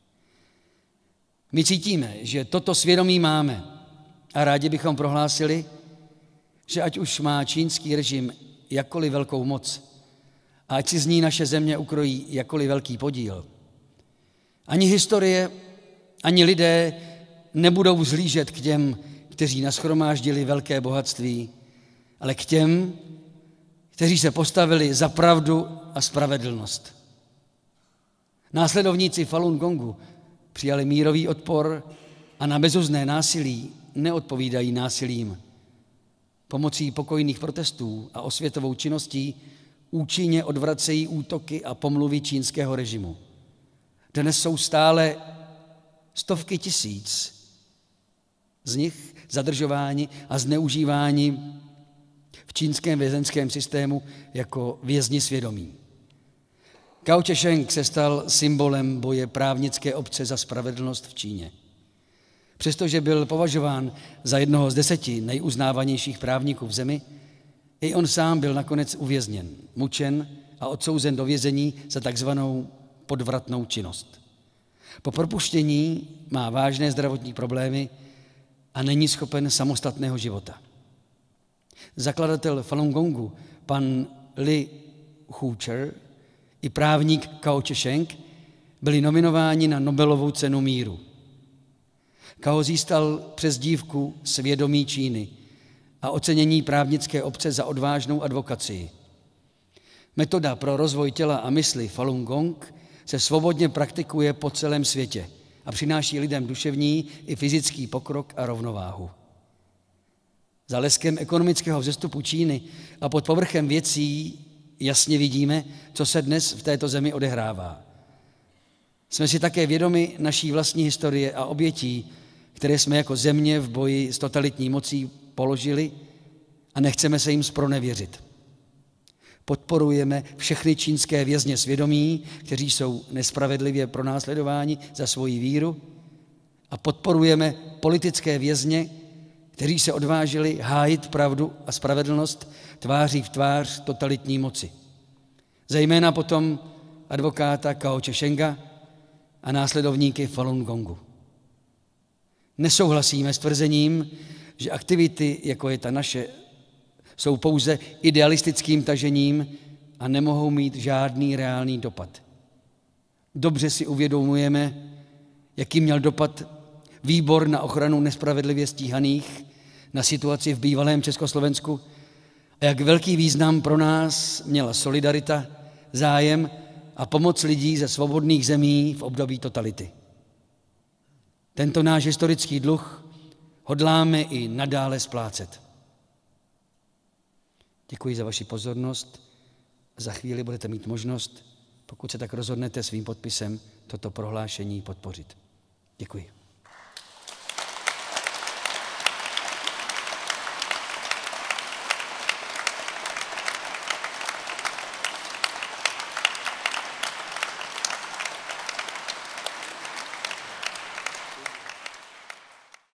My cítíme, že toto svědomí máme a rádi bychom prohlásili, že ať už má čínský režim jakkoliv velkou moc a ať si z ní naše země ukrojí jakkoliv velký podíl, ani historie, ani lidé nebudou vzhlížet k těm, kteří nashromáždili velké bohatství, ale k těm, kteří se postavili za pravdu a spravedlnost. Následovníci Falun Gongu přijali mírový odpor a na bezuzné násilí neodpovídají násilím. Pomocí pokojných protestů a osvětovou činností účinně odvracejí útoky a pomluvy čínského režimu. Dnes jsou stále stovky tisíc z nich zadržováni a zneužíváni v čínském vězeňském systému jako vězni svědomí. Gao Zhisheng se stal symbolem boje právnické obce za spravedlnost v Číně. Přestože byl považován za jednoho z deseti nejuznávanějších právníků v zemi, i on sám byl nakonec uvězněn, mučen a odsouzen do vězení za takzvanou podvratnou činnost. Po propuštění má vážné zdravotní problémy a není schopen samostatného života. Zakladatel Falun Gongu, pan Li Hucher, i právník Gao Zhisheng byli nominováni na Nobelovu cenu míru. Gao získal přezdívku Svědomí Číny a ocenění právnické obce za odvážnou advokacii. Metoda pro rozvoj těla a mysli Falun Gong se svobodně praktikuje po celém světě a přináší lidem duševní i fyzický pokrok a rovnováhu. Za leskem ekonomického vzestupu Číny a pod povrchem věcí jasně vidíme, co se dnes v této zemi odehrává. Jsme si také vědomi naší vlastní historie a obětí, které jsme jako země v boji s totalitní mocí položili a nechceme se jim zpronevěřit. Podporujeme všechny čínské vězně svědomí, kteří jsou nespravedlivě pronásledováni za svoji víru, a podporujeme politické vězně, kteří se odvážili hájit pravdu a spravedlnost tváří v tvář totalitní moci. Zejména potom advokáta Gao Zhishenga a následovníky Falun Gongu. Nesouhlasíme s tvrzením, že aktivity, jako je ta naše, jsou pouze idealistickým tažením a nemohou mít žádný reálný dopad. Dobře si uvědomujeme, jaký měl dopad Výbor na ochranu nespravedlivě stíhaných na situaci v bývalém Československu a jak velký význam pro nás měla solidarita, zájem a pomoc lidí ze svobodných zemí v období totality. Tento náš historický dluh hodláme i nadále splácet. Děkuji za vaši pozornost. Za chvíli budete mít možnost, pokud se tak rozhodnete, svým podpisem toto prohlášení podpořit. Děkuji.